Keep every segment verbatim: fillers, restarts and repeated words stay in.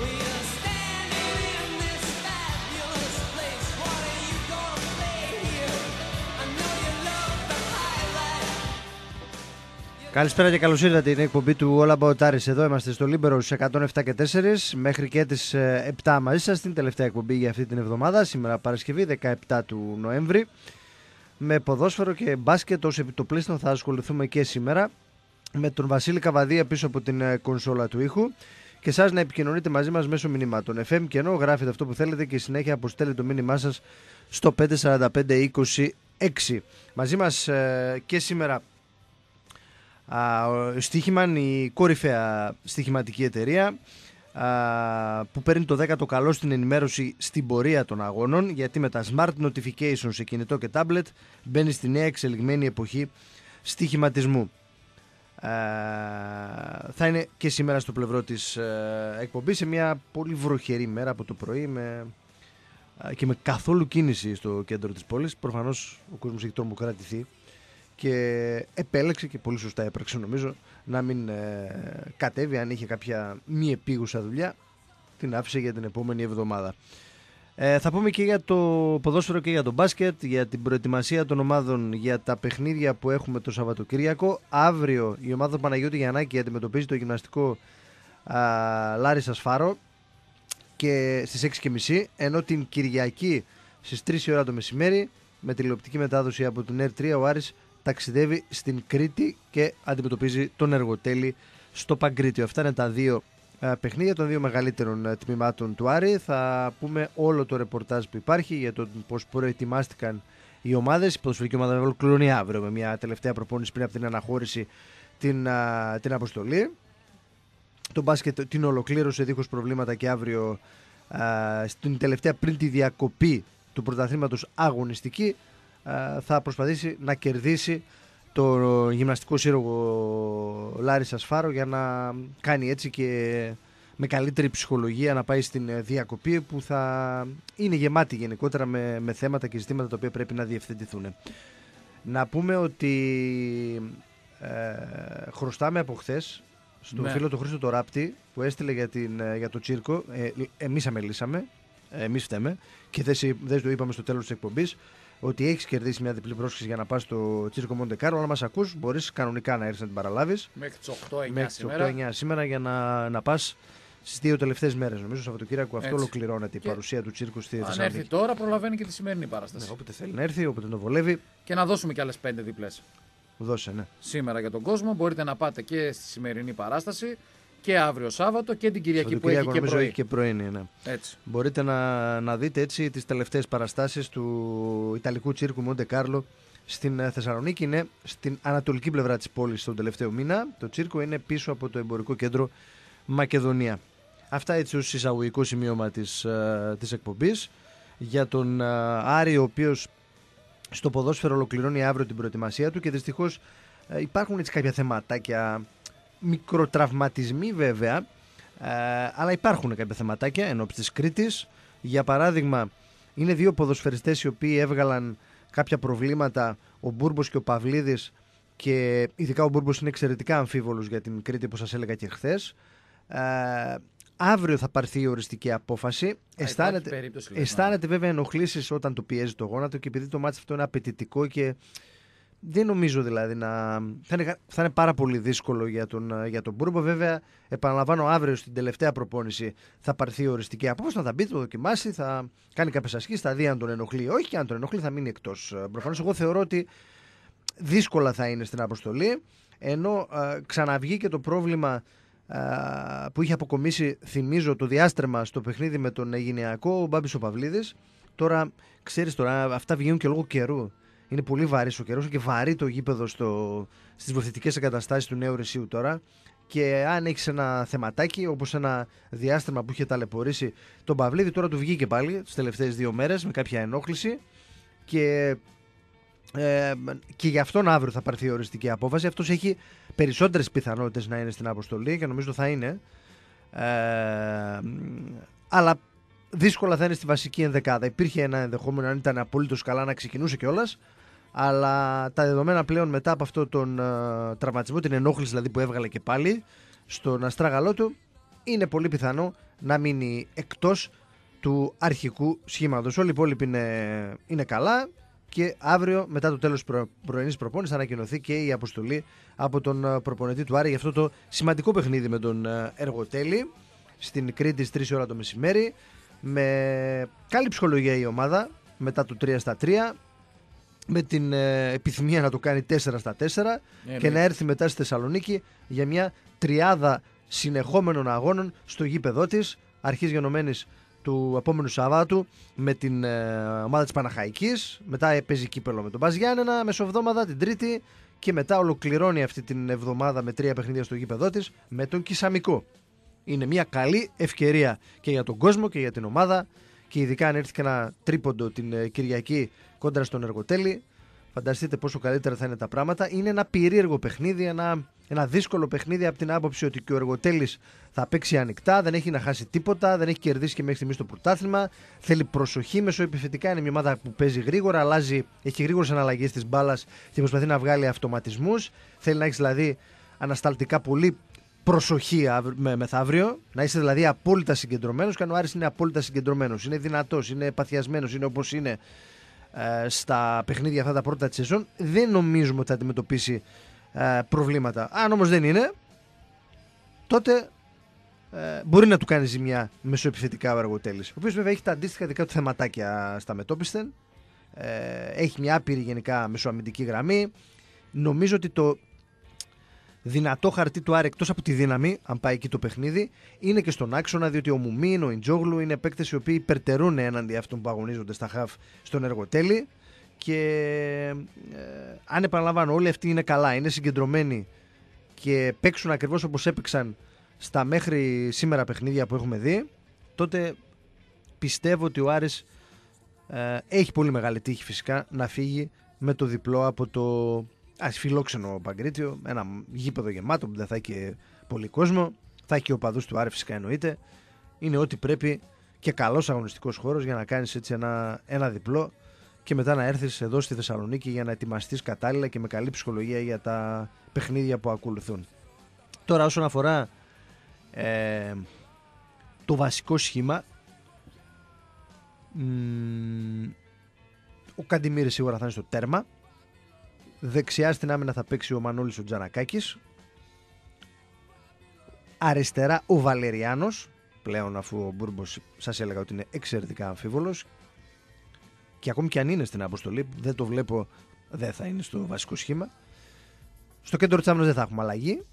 Καλησπέρα και καλώς ήρθατε. Είναι η εκπομπή του All About Aris. Εδώ είμαστε στο Libero στους εκατόν επτά και τέσσερα μέχρι και τις επτά μαζί σας. Την τελευταία εκπομπή για αυτή την εβδομάδα. Σήμερα Παρασκευή δεκαεπτά του Νοέμβρη. Με ποδόσφαιρο και μπάσκετ ως επιτοπλίστων θα ασχοληθούμε και σήμερα. Με τον Βασίλη Καβαδία πίσω από την κονσόλα του ήχου. Και εσάς να επικοινωνείτε μαζί μας μέσω μηνυμάτων. εφ εμ και ενώ γράφετε αυτό που θέλετε και συνέχεια αποστέλετε το μήνυμά σας στο πέντε τέσσερα πέντε είκοσι έξι. Μαζί μας ε, και σήμερα Uh, Στοίχημαν, η κορυφαία στοιχηματική εταιρεία uh, που παίρνει το δέκατο καλό στην ενημέρωση στην πορεία των αγώνων, γιατί με τα smart notifications σε κινητό και tablet μπαίνει στη νέα εξελιγμένη εποχή στοιχηματισμού. Uh, θα είναι και σήμερα στο πλευρό της uh, εκπομπής, σε μια πολύ βροχερή μέρα από το πρωί με, uh, και με καθόλου κίνηση στο κέντρο της πόλης. Προφανώς ο κόσμος έχει τρομοκρατηθεί και επέλεξε, και πολύ σωστά έπραξε νομίζω, να μην ε, κατέβει. Αν είχε κάποια μη επίγουσα δουλειά, την άφησε για την επόμενη εβδομάδα. Ε, θα πούμε και για το ποδόσφαιρο και για το μπάσκετ, για την προετοιμασία των ομάδων για τα παιχνίδια που έχουμε το Σαββατοκύριακο. Αύριο η ομάδα του Παναγιώτη Γιαννάκη αντιμετωπίζει το γυμναστικό α, Λάρισα Σφάρο και στις έξι και μισή, ενώ την Κυριακή στις τρεις η ώρα το μεσημέρι με τηλεοπτική μετάδοση από την Ερ τρία ο Άρης ταξιδεύει στην Κρήτη και αντιμετωπίζει τον Εργοτέλη στο Παγκρίτιο. Αυτά είναι τα δύο α, παιχνίδια των δύο μεγαλύτερων α, τμήματων του Άρη. Θα πούμε όλο το ρεπορτάζ που υπάρχει για το πώς προετοιμάστηκαν οι ομάδες. Η ποδοσφαιρική ομάδα ολοκληρώνει αύριο με μια τελευταία προπόνηση πριν από την αναχώρηση την, α, την αποστολή. Το μπάσκετ την ολοκλήρωσε δίχως προβλήματα και αύριο α, στην τελευταία πριν τη διακοπή του πρωταθλήματος αγωνιστική θα προσπαθήσει να κερδίσει το γυμναστικό σύλλογο Λάρισα Σφάρο για να κάνει έτσι και με καλύτερη ψυχολογία να πάει στην διακοπή που θα είναι γεμάτη γενικότερα με, με θέματα και ζητήματα τα οποία πρέπει να διευθετηθούν. Να πούμε ότι ε, χρωστάμε από χθες στον ναι. φίλο του Χρήστο το Ράπτη που έστειλε για, την, για το τσίρκο. Ε, εμείς αμελήσαμε, εμείς φταίμε και δεν, δεν το είπαμε στο τέλος της εκπομπής, ότι έχεις κερδίσει μια διπλή πρόσκληση για να πας στο Τσίρκο Μοντεκάρλο. Αν μας ακούς, μπορείς κανονικά να έρθεις να την παραλάβεις. Μέχρι τις οκτώ εννιά Μέχρι τις οκτώ εννιά σήμερα για να, να πας στις δύο τελευταίες μέρες. Νομίζω στο Σαββατοκύριακο αυτό ολοκληρώνεται και η παρουσία του Τσίρκου στη Θεσσαλονίκη. Αν έρθει τώρα, προλαβαίνει και τη σημερινή παράσταση. Ναι, όποτε θέλει να έρθει, όποτε το βολεύει. Και να δώσουμε κι άλλες πέντε διπλές. Δώσε, ναι. Σήμερα για τον κόσμο. Μπορείτε να πάτε και στη σημερινή παράσταση και αύριο Σάββατο και την Κυριακή που έχει και πρωί. και πρωί ναι. Έτσι. Μπορείτε να, να δείτε έτσι τις τελευταίες παραστάσεις του Ιταλικού Τσίρκου Μοντε Κάρλο στην Θεσσαλονίκη. Είναι στην ανατολική πλευρά της πόλης τον τελευταίο μήνα. Το τσίρκο είναι πίσω από το εμπορικό κέντρο Μακεδονία. Αυτά έτσι ως εισαγωγικό σημείωμα της, της εκπομπής. Για τον Άρη, ο οποίος στο ποδόσφαιρο ολοκληρώνει αύριο την προετοιμασία του και δυστυχώς υπάρχουν έτσι κάποια θεματάκια. Μικροτραυματισμοί βέβαια, ε, αλλά υπάρχουν κάποια θεματάκια ενώπιση της Κρήτης. Για παράδειγμα, είναι δύο ποδοσφαιριστές οι οποίοι έβγαλαν κάποια προβλήματα, ο Μπούρμπος και ο Παυλίδης, και ειδικά ο Μπούρμπος είναι εξαιρετικά αμφίβολος για την Κρήτη, όπως σας έλεγα και χθες. Ε, αύριο θα πάρθει η οριστική απόφαση. Αισθάνεται, αισθάνεται βέβαια ενοχλήσεις όταν το πιέζει το γόνατο, και επειδή το μάτι αυτό είναι απαιτητικό και δεν νομίζω δηλαδή να. Θα είναι, θα είναι πάρα πολύ δύσκολο για τον, για τον Μπούρμπο. Βέβαια, επαναλαμβάνω, αύριο στην τελευταία προπόνηση θα πάρθει οριστική απόφαση. Θα μπει, το δοκιμάσει, θα κάνει κάποιες ασκήσεις, θα δει αν τον ενοχλεί. Όχι, και αν τον ενοχλεί θα μείνει εκτός. Προφανώς, εγώ θεωρώ ότι δύσκολα θα είναι στην αποστολή. Ενώ α, ξαναβγήκε το πρόβλημα α, που είχε αποκομίσει, θυμίζω, το διάστρεμα στο παιχνίδι με τον Αιγινειακό, ο Μπάμπης ο Παυλίδης. Τώρα, ξέρεις, τώρα αυτά βγαίνουν και λόγω καιρού. Είναι πολύ βαρύς ο καιρός και βαρύ το γήπεδο στο, στις βοηθητικές εγκαταστάσεις του Νέου Ρησίου τώρα. Και αν έχεις ένα θεματάκι, όπως ένα διάστημα που είχε ταλαιπωρήσει τον Παυλίδη, τώρα του βγήκε πάλι τις τελευταίες δύο μέρες με κάποια ενόχληση. Και, ε, και γι' αυτόν αύριο θα πάρθει η οριστική απόφαση. Αυτός έχει περισσότερες πιθανότητες να είναι στην αποστολή και νομίζω θα είναι. Ε, αλλά δύσκολα θα είναι στη βασική ενδεκάδα. Υπήρχε ένα ενδεχόμενο, αν ήταν απολύτως καλά, να ξεκινούσε κιόλας. Αλλά τα δεδομένα πλέον μετά από αυτό τον uh, τραυματισμό, την ενόχληση δηλαδή που έβγαλε και πάλι στον αστράγαλό του, είναι πολύ πιθανό να μείνει εκτός του αρχικού σχήματος. Όλοι οι υπόλοιποι είναι, είναι καλά και αύριο μετά το τέλος προ, πρωινής προπόνησης θα ανακοινωθεί και η αποστολή από τον προπονητή του Άρη για αυτό το σημαντικό παιχνίδι με τον Εργοτέλη στην Κρήτη στις τρεις ώρα το μεσημέρι. Με καλή ψυχολογία η ομάδα μετά το τρία στα τρία, με την ε, επιθυμία να το κάνει τέσσερα στα τέσσερα yeah, και yeah. να έρθει μετά στη Θεσσαλονίκη για μια τριάδα συνεχόμενων αγώνων στο γήπεδό της, αρχής γενομένης του επόμενου Σαββάτου με την ε, ομάδα της Παναχαϊκής, μετά παίζει κύπελο με τον Μπας Γιάννενα μεσοβδόμαδα την Τρίτη και μετά ολοκληρώνει αυτή την εβδομάδα με τρία παιχνίδια στο γήπεδό της με τον Κισαμικό. Είναι μια καλή ευκαιρία και για τον κόσμο και για την ομάδα και ειδικά αν έρθει και ένα τρίποντο την Κυριακή κόντρα στον Εργοτέλη, φανταστείτε πόσο καλύτερα θα είναι τα πράγματα. Είναι ένα περίεργο παιχνίδι, ένα, ένα δύσκολο παιχνίδι από την άποψη ότι και ο Εργοτέλης θα παίξει ανοιχτά, δεν έχει να χάσει τίποτα, δεν έχει κερδίσει και μέχρι στιγμής το πρωτάθλημα. Θέλει προσοχή μεσοεπιθετικά, είναι μια ομάδα που παίζει γρήγορα, αλλάζει, έχει γρήγορες αναλλαγές της μπάλας και προσπαθεί να βγάλει αυτοματισμούς. Θέλει να έχει δηλαδή ανασταλτικά πολύ προσοχή με μεθαύριο, να είσαι δηλαδή απόλυτα συγκεντρωμένος. Και αν ο Άρης είναι απόλυτα συγκεντρωμένος, είναι δυνατός, είναι παθιασμένος, είναι όπως είναι ε, στα παιχνίδια αυτά τα πρώτα της σεζόν, δεν νομίζουμε ότι θα αντιμετωπίσει ε, προβλήματα. Αν όμως δεν είναι, τότε ε, μπορεί να του κάνει ζημιά μεσοεπιθετικά ο Εργοτέλης, ο οποίος βέβαια έχει τα αντίστοιχα δικά του θεματάκια στα μετόπισθεν, ε, έχει μια άπειρη γενικά μεσοαμυντική γραμμή. Νομίζω ότι το δυνατό χαρτί του Άρη, εκτός από τη δύναμη, αν πάει εκεί το παιχνίδι, είναι και στον άξονα, διότι ο Μουμίν, ο Ιντζόγλου είναι παίκτες οι οποίοι υπερτερούν έναντι αυτών που αγωνίζονται στα χαφ στον Εργοτέλη. Και ε, αν επαναλαμβάνω, όλοι αυτοί είναι καλά, είναι συγκεντρωμένοι και παίξουν ακριβώς όπως έπαιξαν στα μέχρι σήμερα παιχνίδια που έχουμε δει, τότε πιστεύω ότι ο Άρης ε, έχει πολύ μεγάλη τύχη φυσικά να φύγει με το διπλό από το φιλόξενο Παγκρίτιο, ένα γήπεδο γεμάτο που δεν θα έχει και πολύ κόσμο, θα έχει και οπαδούς του Άρη φυσικά εννοείται. Είναι ό,τι πρέπει και καλός αγωνιστικός χώρος για να κάνεις έτσι ένα, ένα διπλό και μετά να έρθεις εδώ στη Θεσσαλονίκη για να ετοιμαστείς κατάλληλα και με καλή ψυχολογία για τα παιχνίδια που ακολουθούν. Τώρα όσον αφορά ε, το βασικό σχήμα, μ, ο Καντιμίρης σίγουρα θα είναι στο τέρμα. Δεξιά στην άμυνα θα παίξει ο Μανώλης ο Τζανακάκης. Αριστερά ο Βαλεριάνος, πλέον αφού ο Μπούρμπος σας έλεγα ότι είναι εξαιρετικά αμφίβολος. Και ακόμη και αν είναι στην αποστολή, δεν το βλέπω, δεν θα είναι στο βασικό σχήμα. Στο κέντρο της άμυνας δεν θα έχουμε αλλαγή.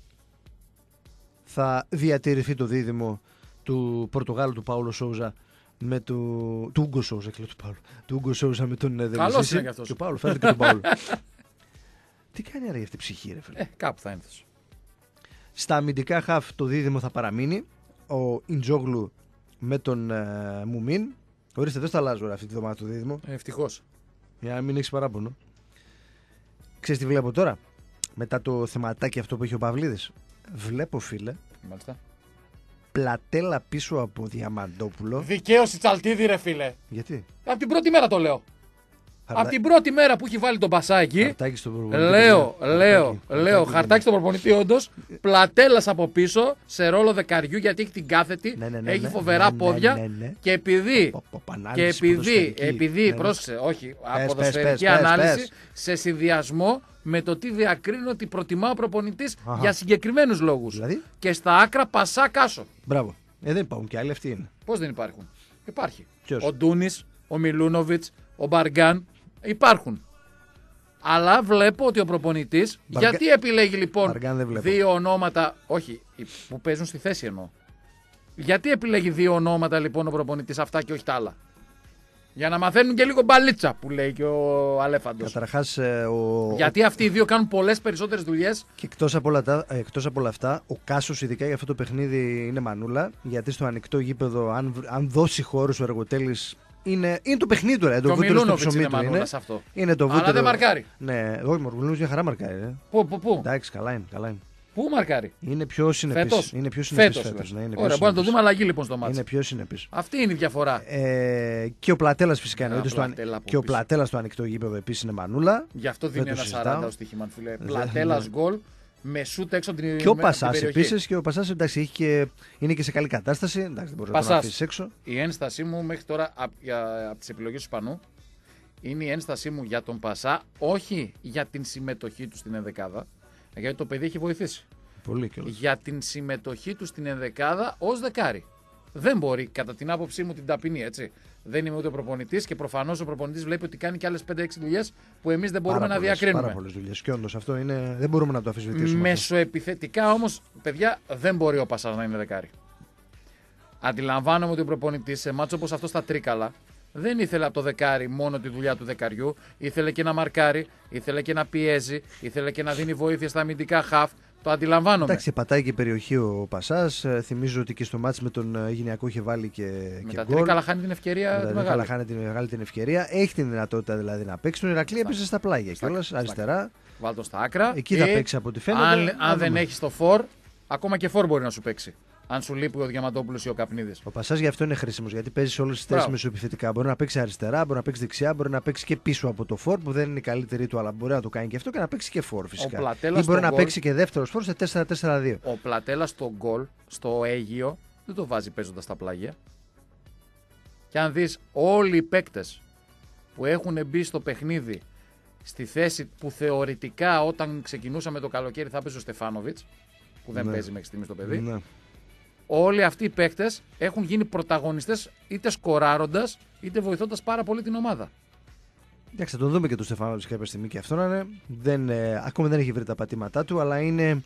Θα διατηρηθεί το δίδυμο του Πορτογάλου του Πάολο Σόουζα με το... του Ούγκο Σόουζα, του Πάολο. Του Ούγκο Σόουζα με τον Δελουσίση. Καλός είναι και αυτός. Του Πάολο, φαίνεται και τον Πάολο. Τι κάνει άρα για αυτή η ψυχή, ρε φίλε. Ε, κάπου θα ένθος. Στα αμυντικά χαφ το δίδυμο θα παραμείνει. Ο Ιντζόγλου με τον ε, Μουμίν. Ορίστε, δεν στα αλλάζω ρε, αυτή τη βδομάδα το δίδυμο. Ε, ευτυχώς. Για να μην έχεις παράπονο. Ξέρεις τι βλέπω τώρα. Μετά το θεματάκι αυτό που έχει ο Παυλίδης. Βλέπω, φίλε. Μάλιστα. Πλατέλα πίσω από Διαμαντόπουλο. Δικαίωση Τσαλτίδη, ρε φίλε. Γιατί? Από την πρώτη μέρα το λέω. Χαρτα... Από την πρώτη μέρα που έχει βάλει τον Πασάκι. Χαρτάκι στον προπονητή. Λέω, λέω, λέω. Χαρτάκι στον προπονητή, όντως. Πλατέλας από πίσω σε ρόλο δεκαριού γιατί έχει την κάθετη. Ναι, ναι, ναι, έχει ναι, φοβερά ναι, πόδια. ναι, ναι, ναι. Και επειδή. Πο, πο, πο, και επειδή, επειδή ναι, ναι. πρόσεξε, όχι, Πες, ποδοσφαιρική πες, πες, ανάλυση πες. σε συνδυασμό με το τι διακρίνει ότι προτιμά ο προπονητής για συγκεκριμένους λόγους. Δηλαδή? Και στα άκρα πασά κάσο. Μπράβο. Ε, δεν υπάρχουν και άλλοι, αυτοί είναι. Πώς δεν υπάρχουν? Υπάρχει. Ποιος? Ο Ντούνης, ο Μιλούνοβιτς, ο Μπαργκάν. Υπάρχουν. Αλλά βλέπω ότι ο προπονητής. Μπαργα... Γιατί επιλέγει λοιπόν δύο ονόματα. Όχι, που παίζουν στη θέση εννοώ. Γιατί επιλέγει δύο ονόματα λοιπόν ο προπονητής αυτά και όχι τα άλλα? Για να μαθαίνουν και λίγο μπαλίτσα που λέει και ο Αλέφαντος. Καταρχάς, ε, ο... Γιατί αυτοί οι δύο κάνουν πολλές περισσότερες δουλειές. Και εκτός από, όλα τα, εκτός από όλα αυτά, ο Κάσος ειδικά για αυτό το παιχνίδι είναι μανούλα. Γιατί στο ανοιχτό γήπεδο, αν, αν δώσει χώρους ο Εργοτέλης. Είναι, είναι το παιχνίδι του, ρε. Το βούτυρο στο ψωμί του είναι. Αυτό. Είναι το βούτυρο. Αλλά δεν μαρκάρει. Ναι, όχι, ο Μοργουλίνος για χαρά μαρκάρει. Ρε. Πού, πού, πού. Εντάξει, καλά είναι. Καλά είναι. Πού μαρκάρει? Είναι πιο συνεπής. Φέτος. Είναι πιο συνεπής φέτος, φέτος. Ναι, είναι Ωραία, μπορεί να το δούμε αλλαγή λοιπόν στο μάτσο. Είναι πιο συνεπής. Αυτή είναι η διαφορά. Ε, και ο Πλατέλας φυσικά εννοείται. Στο αν... Και ο Πλατέλας στο ανοιχτό γήπεδο επίσης είναι μανούλα. Γι' αυτό δίνει ένα σαράντα ο στοίχημα, φίλε. Πλατέλας γκολ με σούτ έξω την περιοχή. Και ο Πασάς επίσης. Και ο Πασάς εντάξει, έχει και, είναι και σε καλή κατάσταση. Εντάξει, δεν μπορεί να τον αφήσει έξω. Η ένστασή μου μέχρι τώρα από από τις επιλογές του Ισπανού είναι η ένστασή μου για τον Πασά, όχι για την συμμετοχή του στην ενδεκάδα, γιατί το παιδί έχει βοηθήσει. Πολύ κιόλας. Για την συμμετοχή του στην ενδεκάδα ως δεκάρι. Δεν μπορεί, κατά την άποψή μου, την ταπεινή, έτσι. Δεν είμαι ούτε προπονητής και προφανώς ο προπονητής βλέπει ότι κάνει και άλλες πέντε έξι δουλειές που εμείς δεν μπορούμε πάρα να πολλές, διακρίνουμε. Πάρα πολλές δουλειές. Και όντως αυτό είναι, δεν μπορούμε να το αφισβητήσουμε. Μεσοεπιθετικά όμως, παιδιά, δεν μπορεί ο Πασάς να είναι δεκάρι. Αντιλαμβάνομαι ότι ο προπονητής σε μάτσο όπως αυτό στα Τρίκαλα δεν ήθελε από το δεκάρι μόνο τη δουλειά του δεκαριού. Ήθελε και να μαρκάρει, ήθελε και να πιέζει, ήθελε και να δίνει βοήθεια στα αμυντικά χαφ. Το αντιλαμβάνομαι. Εντάξει, πατάει και περιοχή ο Πασάς. Θυμίζω ότι και στο μάτς με τον Γυναικό είχε βάλει και, με και τα γκολ. Τρίκαλα χάνει την ευκαιρία. Με τα Τρίκαλα χάνει την μεγάλη την ευκαιρία. Έχει την δυνατότητα δηλαδή να παίξει. Τον Ηρακλή έπεσε στα πλάγια κιόλας, αριστερά. Βάλ' το στα άκρα. Εκεί θα παίξει από ό,τι φαίνεται. Αν, αν δεν έχει το φορ, ακόμα και φορ μπορεί να σου παίξει. Αν σου λείπει ο Διαμαντόπουλος ή ο Καπνίδης. Ο Πασάς γι' αυτό είναι χρήσιμος, γιατί παίζει σε όλες τις θέσεις μεσοεπιθετικά. Μπορεί να παίξει αριστερά, μπορεί να παίξει δεξιά, μπορεί να παίξει και πίσω από το φορ που δεν είναι η καλύτερη του, αλλά μπορεί να το κάνει και αυτό και να παίξει και φορ φυσικά. Ή μπορεί να goal, παίξει και δεύτερο φορ σε τέσσερα τέσσερα δύο. Ο Πλατέλα στο γκολ, στο Αίγυο, δεν το βάζει παίζοντας τα πλάγια. Και αν δεις όλοι οι παίκτες που έχουν μπει στο παιχνίδι στη θέση που θεωρητικά όταν ξεκινούσαμε το καλοκαίρι θα παίζει ο Στεφάνοβιτς, που δεν ναι. παίζει μέχρι στιγμή το παιδί. Ναι. Όλοι αυτοί οι παίκτες έχουν γίνει πρωταγωνιστές είτε σκοράροντας είτε βοηθώντας πάρα πολύ την ομάδα. Εντάξει, θα τον δούμε και τον Στεφάνοβιτς κάποια στιγμή και αυτό να είναι. Δεν, ε, ακόμα δεν έχει βρει τα πατήματά του, αλλά είναι,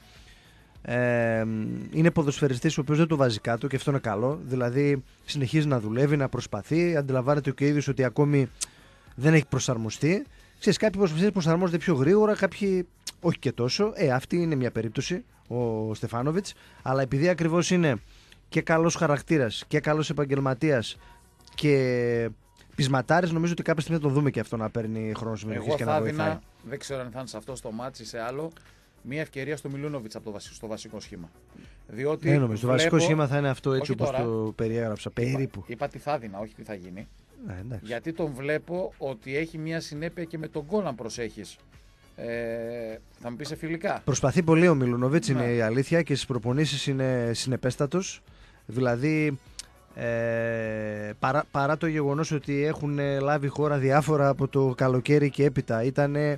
ε, είναι ποδοσφαιριστής ο οποίος δεν το βάζει κάτω και αυτό είναι καλό. Δηλαδή συνεχίζει να δουλεύει, να προσπαθεί. Αντιλαμβάνεται και ο ίδιος ότι ακόμη δεν έχει προσαρμοστεί. Ξέρεις, κάποιοι ποδοσφαιριστές προσαρμόζονται πιο γρήγορα, κάποιοι όχι και τόσο. Ε, αυτή είναι μια περίπτωση, ο Στεφάνοβιτς. Αλλά επειδή ακριβώς είναι και καλός χαρακτήρας και καλός επαγγελματίας και πεισματάρης, νομίζω ότι κάποια στιγμή θα τον δούμε και αυτό να παίρνει χρόνο συμμετοχής και να βοηθάει. Έδινα, δεν ξέρω αν θα είναι σε αυτό το μάτς ή σε άλλο, μια ευκαιρία στο Μιλούνοβιτς από το βασικό, στο βασικό σχήμα. Διότι ναι, νομίζω, βλέπω... το βασικό σχήμα θα είναι αυτό έτσι όπως το περιέγραψα. Περίπου. Είπα, είπα τι θα έδινα, όχι τι θα γίνει. Ναι, γιατί τον βλέπω ότι έχει μια συνέπεια και με τον γκολ αν προσέχεις. Ε, θα μου πεις σε φιλικά. Προσπαθεί πολύ ο Μιλούνοβιτς, ναι. είναι η αλήθεια, και στις προπονήσεις είναι συνεπέστατος. Δηλαδή ε, παρά, παρά το γεγονός ότι έχουν λάβει χώρα διάφορα από το καλοκαίρι και έπειτα, ήταν ε,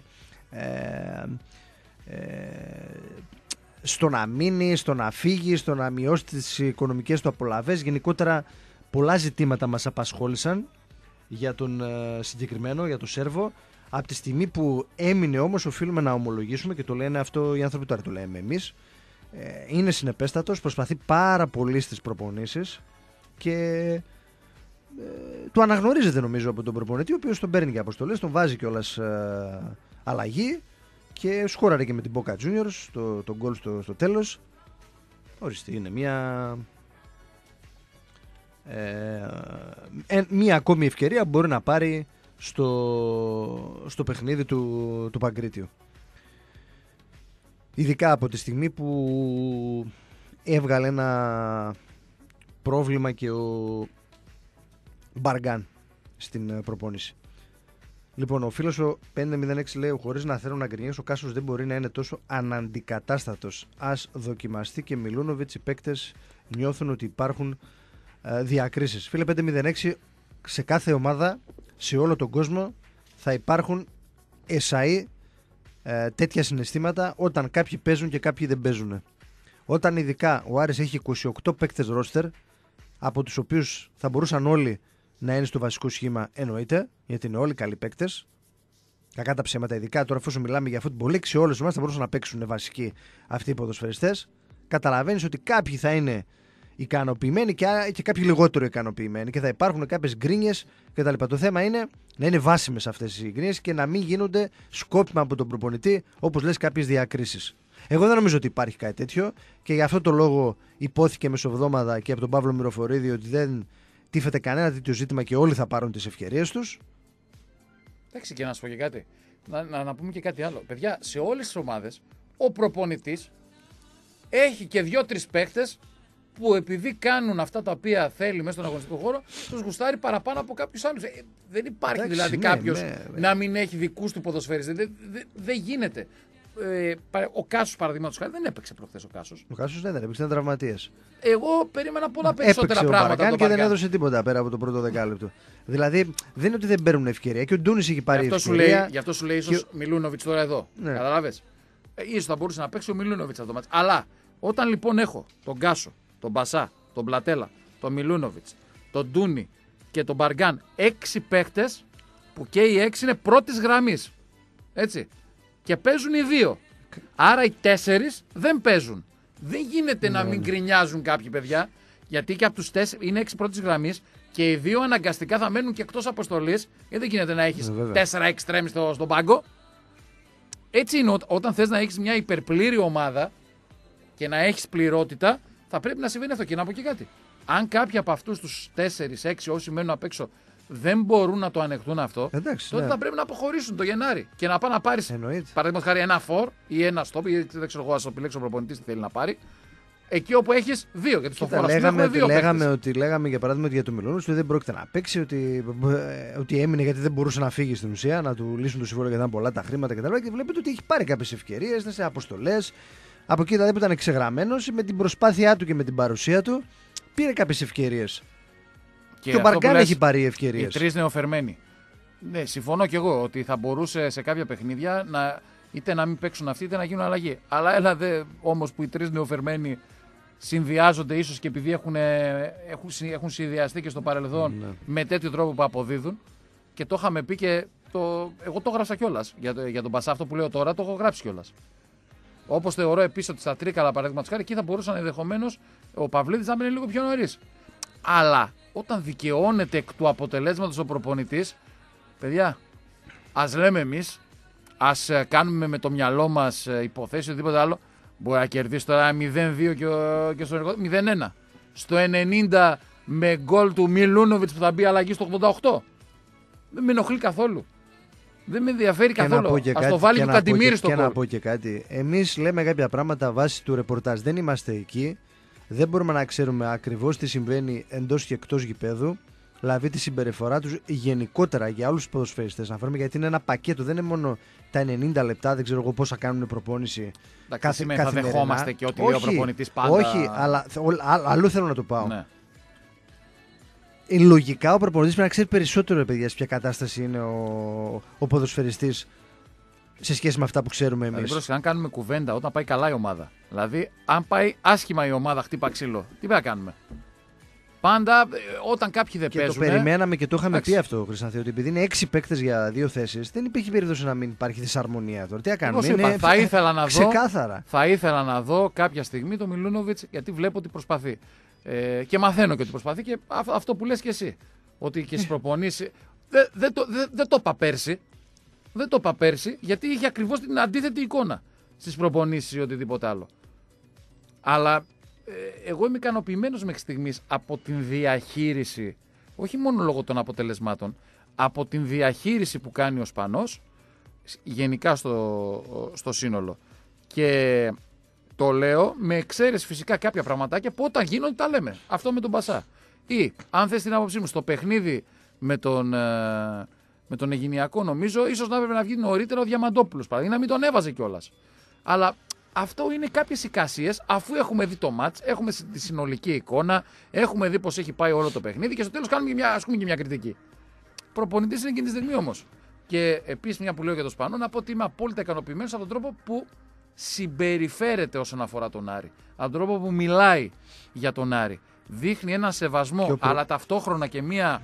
ε, στο να μείνει, στο να φύγει, στο να μειώσει τις οικονομικές του απολαβές. Γενικότερα πολλά ζητήματα μας απασχόλησαν για τον ε, συγκεκριμένο, για τον Σέρβο. Από τη στιγμή που έμεινε όμως, οφείλουμε να ομολογήσουμε, και το λένε αυτό οι άνθρωποι, τώρα το λέμε εμείς, ε, είναι συνεπέστατος, προσπαθεί πάρα πολύ στις προπονήσεις και ε, του αναγνωρίζεται νομίζω από τον προπονητή, ο οποίος τον παίρνει για αποστολές, τον βάζει κιόλας ε, αλλαγή και σκόραρε και με την Boca Juniors το, το γκολ στο, στο τέλος. Ορίστε, είναι μια... Ε, μία ακόμη ευκαιρία που μπορεί να πάρει στο, στο παιχνίδι του, του Παγκρίτιου, ειδικά από τη στιγμή που έβγαλε ένα πρόβλημα και ο Μπαργκάν στην προπόνηση. Λοιπόν, ο φίλος ο πέντε μηδέν έξι λέει: χωρίς να θέλω να γκρινιέσω, ο Κάσος δεν μπορεί να είναι τόσο αναντικατάστατος. Ας δοκιμαστεί και Μιλούνοβιτς. Οι παίκτες νιώθουν ότι υπάρχουν διακρίσεις. Φίλε πέντε μηδέν έξι, σε κάθε ομάδα, σε όλο τον κόσμο θα υπάρχουν εσαΐ ε, τέτοια συναισθήματα όταν κάποιοι παίζουν και κάποιοι δεν παίζουν. Όταν ειδικά ο Άρης έχει είκοσι οκτώ παίκτες ρόστερ, από τους οποίους θα μπορούσαν όλοι να είναι στο βασικό σχήμα, εννοείται, γιατί είναι όλοι καλοί παίκτες. Κακά τα ψέματα, ειδικά τώρα εφόσον μιλάμε για φούτμπολ, σε όλες εμάς θα μπορούσαν να παίξουν βασικοί αυτοί οι ποδοσφαιριστές. Καταλαβαίνεις ότι κάποιοι θα είναι ικανοποιημένοι και, και κάποιοι λιγότερο ικανοποιημένοι και θα υπάρχουν κάποιες γκρίνιες κτλ. Το θέμα είναι να είναι βάσιμες αυτές οι γκρίνιες και να μην γίνονται σκόπιμα από τον προπονητή, όπως λες, κάποιες διακρίσεις. Εγώ δεν νομίζω ότι υπάρχει κάτι τέτοιο και γι' αυτό το λόγο υπόθηκε μεσοβδόμαδα και από τον Παύλο Μυροφορίδη ότι δεν τίθεται κανένα τέτοιο ζήτημα και όλοι θα πάρουν τις ευκαιρίες τους. Εντάξει, και να σου πω και κάτι. Να, να, να πούμε και κάτι άλλο. Παιδιά, σε όλες τις ομάδες ο προπονητής έχει και δύο-τρεις παίχτες που επειδή κάνουν αυτά τα οποία θέλει μέσα στον αγωνιστικό χώρο, τους γουστάρει παραπάνω από κάποιους άλλους. Ε, δεν υπάρχει. Εντάξει, δηλαδή ναι, κάποιος ναι, ναι. να μην έχει δικούς του ποδοσφαίριστες. Δεν δε, δε γίνεται. Ε, ο Κάσος, παραδείγματος χάρη, δεν έπαιξε προχθές ο Κάσος. Ο Κάσος δεν έπαιξε, ήταν τραυματίας. Εγώ περίμενα πολλά περισσότερα έπαιξε πράγματα. Έπαιξε ο Μπαργκάν και δεν έδωσε τίποτα πέρα από το πρώτο δεκάλεπτο. Δηλαδή δεν είναι ότι δεν παίρνουν ευκαιρία. Και ο Ντούνης έχει πάρει ευκαιρία. Γι' αυτό σου λέει ίσως και... Μιλούνοβιτς τώρα εδώ. Ναι. Καταλάβες. Ε, ίσως θα μπορούσε να παίξει ο Μιλούνοβιτς αυτό το μάτς. Αλλά όταν λοιπόν έχω τον Κάσο, τον Μπασά, τον Πλατέλα, τον Μιλούνοβιτς, τον Ντούνη και τον Μπαργκάν, έξι παίκτες που και οι έξι είναι πρώτης γραμμής. Έτσι. Και παίζουν οι δύο. Άρα οι τέσσερις δεν παίζουν. Δεν γίνεται ναι, να μην γκρινιάζουν κάποιοι παιδιά, γιατί και από τους τέσσερις είναι έξι πρώτης γραμμής και οι δύο αναγκαστικά θα μένουν και εκτός αποστολής, γιατί δεν γίνεται να έχεις ναι, τέσσερα εξτρέμ στο, στον πάγκο. Έτσι είναι όταν θες να έχεις μια υπερπλήρη ομάδα και να έχεις πληρότητα, θα πρέπει να συμβαίνει αυτό. Και να πω και κάτι. Αν κάποιοι από αυτούς τους τέσσερις έξι όσοι μένουν απ' έξω δεν μπορούν να το ανεχτούν αυτό, εντάξει, τότε ναι. θα πρέπει να αποχωρήσουν το Γενάρη και να πάνε να πάρει παραδείγματος χάρη ένα φορ ή ένα στόπ, ή δεν ξέρω εγώ, α το επιλέξει ο προπονητής τι θέλει να πάρει. Εκεί όπου έχει δύο. Γιατί στο φορά λέγαμε, έχουμε δύο λέγαμε, ότι, λέγαμε για παράδειγμα ότι για το Μιλούνοβιτς ότι δεν πρόκειται να παίξει, ότι, ότι έμεινε γιατί δεν μπορούσε να φύγει στην ουσία, να του λύσουν το συμβόλαιο γιατί ήταν πολλά τα χρήματα κτλ. Και, και βλέπετε ότι έχει πάρει κάποιες ευκαιρίες, σε αποστολές. Από εκεί δηλαδή που ήταν εξεγραμμένος, με την προσπάθειά του και με την παρουσία του, πήρε κάποιες ευκαιρίες. Και, και ο Μπαργκάν έχει πάρει ευκαιρίες. Οι τρεις νεοφερμένοι. Ναι, συμφωνώ κι εγώ ότι θα μπορούσε σε κάποια παιχνίδια να, είτε να μην παίξουν αυτοί είτε να γίνουν αλλαγή. Αλλά έλα δε όμως που οι τρεις νεοφερμένοι συνδυάζονται ίσως και επειδή έχουν, έχουν, έχουν συνδυαστεί και στο παρελθόν ναι. με τέτοιο τρόπο που αποδίδουν. Και το είχαμε πει και το, εγώ το έγραψα κιόλας. Για, το, για τον Μπασά, αυτό που λέω τώρα, το έχω γράψει κιόλας. Όπως θεωρώ επίσης ότι στα Τρίκαλα παραδείγματος χάρη εκεί θα μπορούσαν ενδεχομένως ο Παυλίδης να μείνει λίγο πιο νωρίς. Αλλά όταν δικαιώνεται εκ του αποτελέσματος ο προπονητής, παιδιά, ας λέμε εμείς, ας κάνουμε με το μυαλό μας υποθέσεις οτιδήποτε άλλο, μπορεί να κερδίσει τώρα μηδέν δύο και, και στο ενεργό, μηδέν ένα. Στο ενενήντα με γκολ του Μιλούνοβιτς που θα μπει αλλαγή στο ογδόντα οκτώ. Δεν με ενοχλεί καθόλου. Δεν με ενδιαφέρει και καθόλου. Ας κάτι, το βάλει και ο Καντιμίρης στο κόλ. Και να πω και κάτι. Εμείς λέμε κάποια πράγματα βάσει του ρεπορτάζ. Δεν είμαστε εκεί. Δεν μπορούμε να ξέρουμε ακριβώς τι συμβαίνει εντός και εκτός γηπέδου. Δηλαδή τη συμπεριφορά τους γενικότερα για όλους τους ποδοσφαιριστές. Να φέρουμε γιατί είναι ένα πακέτο. Δεν είναι μόνο τα ενενήντα λεπτά, δεν ξέρω εγώ πώς θα κάνουν προπόνηση. Κάθε, θα δεχόμαστε και ό,τι λέει ο προπονητής πάντα. Όχι, αλλά αλλού θέλω να το πάω. Ναι. Ε, λογικά ο προπονητής πρέπει να ξέρει περισσότερο, παιδιά, σε ποια κατάσταση είναι ο, ο ποδοσφαιριστής σε σχέση με αυτά που ξέρουμε εμείς. Δηλαδή, αν κάνουμε κουβέντα όταν πάει καλά η ομάδα, δηλαδή αν πάει άσχημα η ομάδα, χτύπα ξύλο, τι πρέπει να κάνουμε. Πάντα όταν κάποιοι δεν και παίζουν. Το περιμέναμε και το είχαμε Άξι. πει αυτό, Χρυσανθή, ότι επειδή είναι έξι παίκτες για δύο θέσεις, δεν υπήρχε περίπτωση να μην υπάρχει δυσαρμονία τώρα. Τι να κάνουμε. Είναι είπα, θα, ήθελα να δω, θα ήθελα να δω κάποια στιγμή το Μιλούνοβιτς, γιατί βλέπω ότι προσπαθεί. Ε, και μαθαίνω και ότι προσπαθεί και αυτό που λες και εσύ. Ότι και στις προπονήσεις. Δεν δε το, δε, δε το είπα πέρσι. Δεν το είπα πέρσι, γιατί είχε ακριβώς την αντίθετη εικόνα στις προπονήσεις ή οτιδήποτε άλλο. Αλλά ε, εγώ είμαι ικανοποιημένος μέχρι στιγμής από την διαχείριση, όχι μόνο λόγω των αποτελεσμάτων, από την διαχείριση που κάνει ο Σπανός γενικά στο, στο σύνολο. Και το λέω με εξαίρεση φυσικά κάποια πραγματάκια που όταν γίνονται τα λέμε. Αυτό με τον Μπασά. Ή αν θες την άποψή μου στο παιχνίδι με τον, ε, με τον Αιγινιακό, νομίζω ίσως να έπρεπε να βγει νωρίτερα ο Διαμαντόπουλος, ή να μην τον έβαζε κιόλας. Αλλά αυτό είναι κάποιες εικασίες, αφού έχουμε δει το μάτς, έχουμε τη συνολική εικόνα, έχουμε δει πώς έχει πάει όλο το παιχνίδι και στο τέλος κάνουμε και μια, ασκούμε και μια κριτική. Προπονητής είναι εκείνη τη στιγμή όμως. Και επίσης, μια που λέω για το Σπανό, να πω ότι είμαι απόλυτα ικανοποιημένος από τον τρόπο που συμπεριφέρεται όσον αφορά τον Άρη. Από τον τρόπο που μιλάει για τον Άρη. Δείχνει έναν σεβασμό, προ... αλλά ταυτόχρονα και μια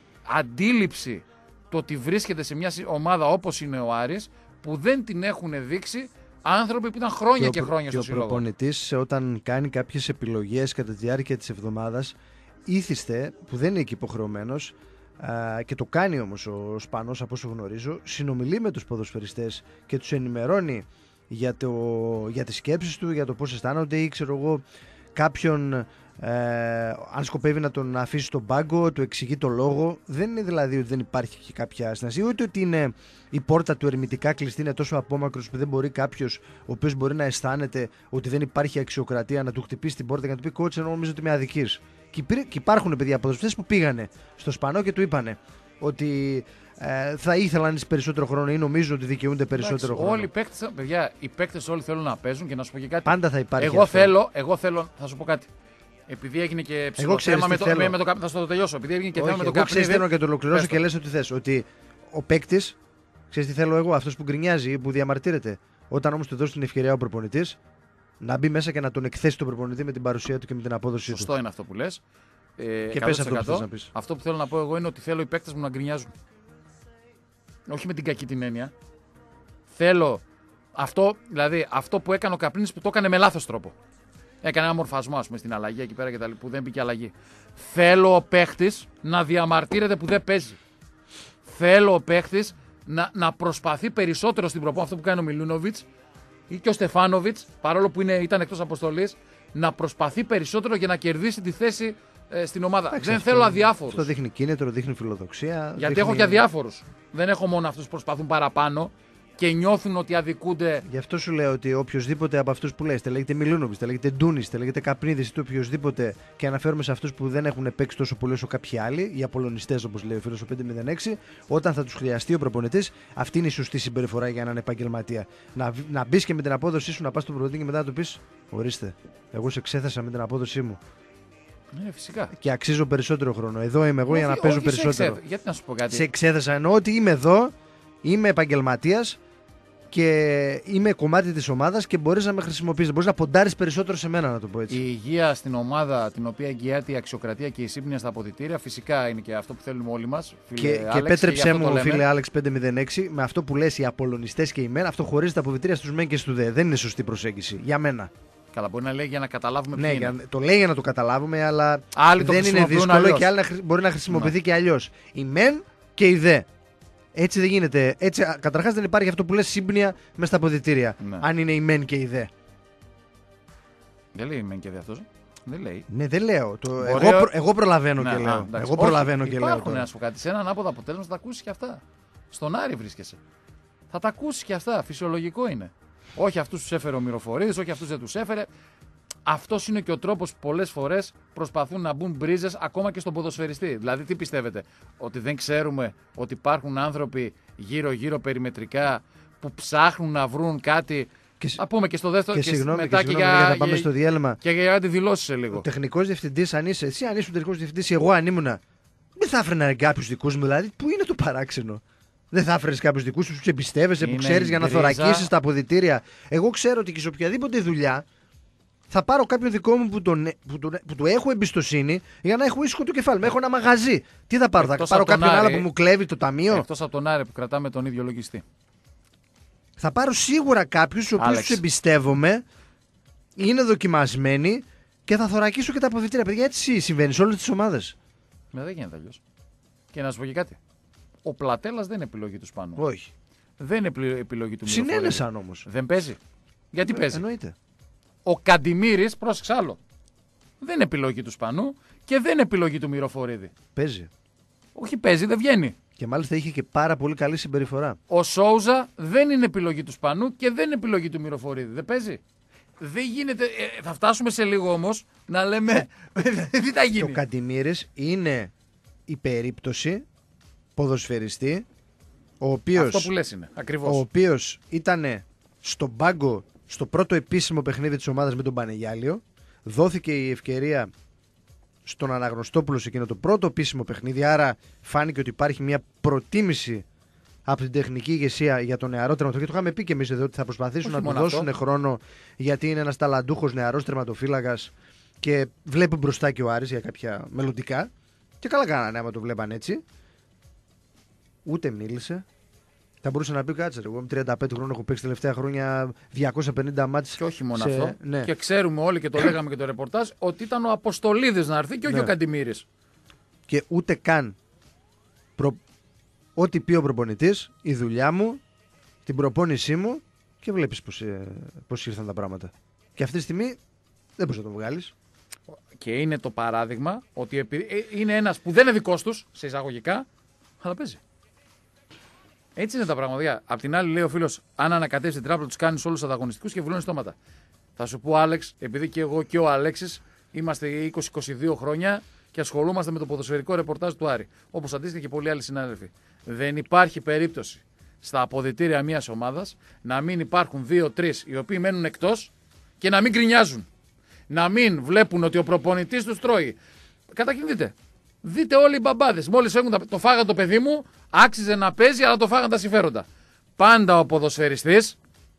αντίληψη το ότι βρίσκεται σε μια ομάδα όπως είναι ο Άρης, που δεν την έχουν δείξει άνθρωποι που ήταν χρόνια και, και χρόνια και στο σύλλογο. Και ο προπονητής όταν κάνει κάποιες επιλογές κατά τη διάρκεια της εβδομάδας, ήθιστε, που δεν είναι εκεί υποχρεωμένος, και το κάνει όμως ο Σπανός από όσο γνωρίζω, συνομιλεί με τους ποδοσφαιριστές και τους ενημερώνει για, το, για τις σκέψεις του, για το πώς αισθάνονται ή ξέρω εγώ κάποιον ε, αν σκοπεύει να τον αφήσει στον πάγκο, του εξηγεί το λόγο. Δεν είναι δηλαδή ότι δεν υπάρχει κάποια συνασία, ούτε ότι είναι η πόρτα του ερμητικά κλειστή, είναι τόσο απόμακρος που δεν μπορεί κάποιος ο οποίος μπορεί να αισθάνεται ότι δεν υπάρχει αξιοκρατία να του χτυπήσει την πόρτα και να του πει κότσε, νομίζω ότι με αδικείς. Και υπάρχουν παιδιά ποδοσφαιριστές που πήγανε στο Σπανό και του είπανε ότι ε, θα ήθελαν περισσότερο χρόνο ή νομίζω ότι δικαιούνται περισσότερο Εντάξει, χρόνο. Όλοι οι παίκτες, παιδιά, οι παίκτες όλοι θέλουν να παίζουν και να σου πω και κάτι. Πάντα θα υπάρχει. Εγώ αυτό. θέλω, εγώ θέλω, θα σου πω κάτι. Επειδή έγινε και ψηλό με το, με, με το, θα σου το τελειώσω. Επειδή έγινε και Όχι, θέμα με το εγώ ξέρεις, θέλω να το ολοκληρώσω Πες και λες ότι θες. Ότι ο παίκτης, ξέρεις τι θέλω εγώ, αυτός που γκρινιάζει ή που διαμαρτύρεται. Όταν όμως του δώσει την ευκαιρία ο προπονητής, να μπει μέσα και να τον εκθέσει τον προπονητή με την παρουσία του και με την απόδοσή του. Σωστό είναι αυτό που λες. Ε, και πες αυτό που θες να πεις. Αυτό που θέλω να πω εγώ είναι ότι θέλω οι παίκτες μου να γκρινιάζουν. Όχι με την κακή την έννοια. Θέλω αυτό, δηλαδή, αυτό που έκανε ο Καπρίνης που το έκανε με λάθος τρόπο. Έκανε ένα μορφασμό, ας πούμε, στην αλλαγή εκεί πέρα και τα λοιπά, που δεν μπήκε αλλαγή. Θέλω ο παίχτης να διαμαρτύρεται που δεν παίζει. Θέλω ο παίχτης να, να προσπαθεί περισσότερο στην προπόνηση, αυτό που κάνει ο Μιλούνοβιτς ή και ο Στεφάνοβιτς, παρόλο που είναι, ήταν εκτός αποστολής, να προσπαθεί περισσότερο για να κερδίσει τη θέση ε, στην ομάδα. Άξι, δεν αυτό, θέλω αδιάφορους. Αυτό δείχνει κίνητρο, δείχνει φιλοδοξία. Γιατί δείχνει... έχω και αδιάφορους. Δεν έχω μόνο αυτούς που προσπαθούν παραπάνω και νιώθουν ότι αδικούνται. Γι' αυτό σου λέω ότι οποιοδήποτε από αυτούς που λες, είτε λέγεται Μιλούνοβιτς, είτε λέγεται Ντούνις, είτε λέγεται Καπνίδης, είτε οποιοδήποτε, και αναφέρομαι σε αυτούς που δεν έχουν παίξει τόσο πολύ όσο κάποιοι άλλοι, οι απολωνιστές όπως λέει ο φίλος ο πέντε μηδέν έξι, όταν θα τους χρειαστεί ο προπονητής, αυτή είναι η σωστή συμπεριφορά για έναν επαγγελματία. Να, να μπει και με την απόδοσή σου να πας στον προπονητή και μετά να του πεις: ορίστε, εγώ σε εξέθεσα με την απόδοσή μου. Ναι, φυσικά. Και αξίζω περισσότερο χρόνο. Εδώ είμαι εγώ όχι, για να παίζω περισσότερο. Σε Γιατί να σου πω κάτι. Σε εξέθεσα, εννοώ ότι είμαι εδώ, είμαι επαγγελματίας. Και είμαι κομμάτι της ομάδας και μπορείς να με χρησιμοποιήσεις. Μπορείς να ποντάρεις περισσότερο σε μένα, να το πω έτσι. Η υγεία στην ομάδα, την οποία εγγυάται η αξιοκρατία και η σύμπνοια στα αποδυτήρια, φυσικά είναι και αυτό που θέλουμε όλοι μας. Και, και επέτρεψέ μου, φίλε Άλεξ πέντε μηδέν έξι, με αυτό που λες οι απολωνιστές και οι μεν, αυτό χωρίζει τα αποδυτήρια στους μεν και στους δε. Δεν είναι σωστή προσέγγιση. Για μένα. Καλά, μπορεί να λέει για να καταλάβουμε ναι, ποιοι είναι. Το λέει για να το καταλάβουμε, αλλά άλλοι δεν είναι δύσκολο αλλιώς. Και άλλοι μπορεί να χρησιμοποιηθεί ναι. και αλλιώς. Οι μεν και οι δε. Έτσι δεν γίνεται. Έτσι, καταρχάς δεν υπάρχει αυτό που λες σύμπνοια μες στα αποδυτήρια. Ναι. Αν είναι οι μεν και οι δε. Δεν λέει οι μεν και οι δε αυτός. Δεν λέει. Ναι, δεν λέω. Το... Μπορεί... Εγώ, προ... εγώ προλαβαίνω ναι, και λέω. Α, εγώ προλαβαίνω όχι, και λέω. Υπάρχουν, να σου πω κάτι. Σε ένα ανάποδο αποτέλεσμα θα τα ακούσεις και αυτά. Στον Άρη βρίσκεσαι. Θα τα ακούσεις και αυτά. Φυσιολογικό είναι. Όχι αυτούς τους έφερε ο Μυροφορίδης, όχι αυτούς δεν τους έφερε. Αυτός είναι και ο τρόπος που πολλές φορές προσπαθούν να μπουν μπρίζες ακόμα και στον ποδοσφαιριστή. Δηλαδή, τι πιστεύετε, ότι δεν ξέρουμε ότι υπάρχουν άνθρωποι γύρω-γύρω περιμετρικά που ψάχνουν να βρουν κάτι. Και, να πούμε και στο δεύτερο και, και, συγγνώμη, μετά και, και, για, για να πάμε στο διέλμα. Και για να τη δηλώσεις σε λίγο. Ο τεχνικός διευθυντής, αν είσαι, εσύ αν είσαι ο τεχνικός διευθυντής, εγώ αν ήμουνα, δεν θα έφερνα κάποιους δικούς μου, δηλαδή, πού είναι το παράξενο. Δεν θα έφερες κάποιους δικούς σου που εμπιστεύεσαι, που ξέρεις για να θωρακίσεις τα αποδυτήρια. Εγώ ξέρω ότι και σε οποιαδήποτε δουλειά. Θα πάρω κάποιον δικό μου που, τον, που, τον, που του έχω εμπιστοσύνη για να έχω ήσυχο το κεφάλι μου. Έχω ένα μαγαζί. Τι θα πάρω, εκτός θα πάρω κάποιον άλλο που μου κλέβει το ταμείο. Εκτός από τον Άρη που κρατάμε τον ίδιο λογιστή. Θα πάρω σίγουρα κάποιους ο οποίους τους εμπιστεύομαι, είναι δοκιμασμένοι και θα θωρακίσω και τα αποδυτήρια. Παιδιά, έτσι συμβαίνει σε όλες τις ομάδες. Με δεν γίνεται αλλιώς. Και να σου πω και κάτι. Ο Πλατέλας δεν είναι επιλογή του Σπάνου. Όχι. Δεν είναι επιλογή του Μυροφορίδη. Συνένεσαν όμως. Δεν παίζει. Γιατί ε, παίζει. Εννοείται. Ο Καντιμήρης, πρόσεξε άλλο. Δεν είναι επιλογή του Σπανού και δεν είναι επιλογή του Μυροφορίδη. Παίζει. Όχι, παίζει, δεν βγαίνει. Και μάλιστα είχε και πάρα πολύ καλή συμπεριφορά. Ο Σόουζα δεν είναι επιλογή του Σπανού και δεν είναι επιλογή του Μυροφορίδη. Δεν παίζει. Δεν γίνεται. Ε, θα φτάσουμε σε λίγο όμως να λέμε. Τι θα γίνει. Και ο Καντιμήρης είναι η περίπτωση ποδοσφαιριστή ο οποίος, αυτό που λες είναι. Ακριβώς. Ο οποίος ήταν στον πάγκο. Στο πρώτο επίσημο παιχνίδι της ομάδας με τον Πανεγιάλιο δόθηκε η ευκαιρία στον Αναγνωστόπουλο σε εκείνο το πρώτο επίσημο παιχνίδι, άρα φάνηκε ότι υπάρχει μια προτίμηση από την τεχνική ηγεσία για τον νεαρό τερματοφύλακα. Το είχαμε πει και εμείς εδώ ότι θα προσπαθήσουν όχι να του δώσουν αυτό. χρόνο, γιατί είναι ένας ταλαντούχος νεαρός τερματοφύλακας και βλέπει μπροστά και ο Άρης για κάποια μελλοντικά. Και καλά κάνανε άμα το βλέπαν έτσι. Ούτε μίλησε. Θα μπορούσε να πει κάτσε. Εγώ είμαι τριάντα πέντε χρόνων, έχω παίξει τελευταία χρόνια διακόσια πενήντα μάτς. Και όχι μόνο σε... αυτό. Ναι. Και ξέρουμε όλοι και το λέγαμε και το ρεπορτάζ ότι ήταν ο Αποστολίδης να έρθει και όχι ναι. ο Καντιμήρης. Και ούτε καν προ... ό,τι πει ο προπονητής, η δουλειά μου, την προπόνησή μου και βλέπεις πώς, ε... πώς ήρθαν τα πράγματα. Και αυτή τη στιγμή δεν μπορείς να τον βγάλεις. Και είναι το παράδειγμα ότι επειδή... είναι ένας που δεν είναι δικός τους, σε εισαγωγικά, αλλά παίζει. Έτσι είναι τα πράγματα. Απ' την άλλη, λέει ο φίλος, αν ανακατεύσει την τράπεζα, του κάνει όλου του ανταγωνιστικού και βουλώνει στόματα. Θα σου πω, Άλεξ, επειδή και εγώ και ο Αλέξης είμαστε είκοσι με είκοσι δύο χρόνια και ασχολούμαστε με το ποδοσφαιρικό ρεπορτάζ του Άρη. Όπως αντίστοιχα και πολλοί άλλοι συνάδελφοι. Δεν υπάρχει περίπτωση στα αποδυτήρια μιας ομάδας να μην υπάρχουν δύο-τρεις οι οποίοι μένουν εκτός και να μην γκρινιάζουν. Να μην βλέπουν ότι ο προπονητής τους τρώει. Καταρχήν δείτε. Δείτε όλοι οι μπαμπάδες. Μόλις έχουν το φάγαν το παιδί μου, άξιζε να παίζει, αλλά το φάγαν τα συμφέροντα. Πάντα ο ποδοσφαιριστής,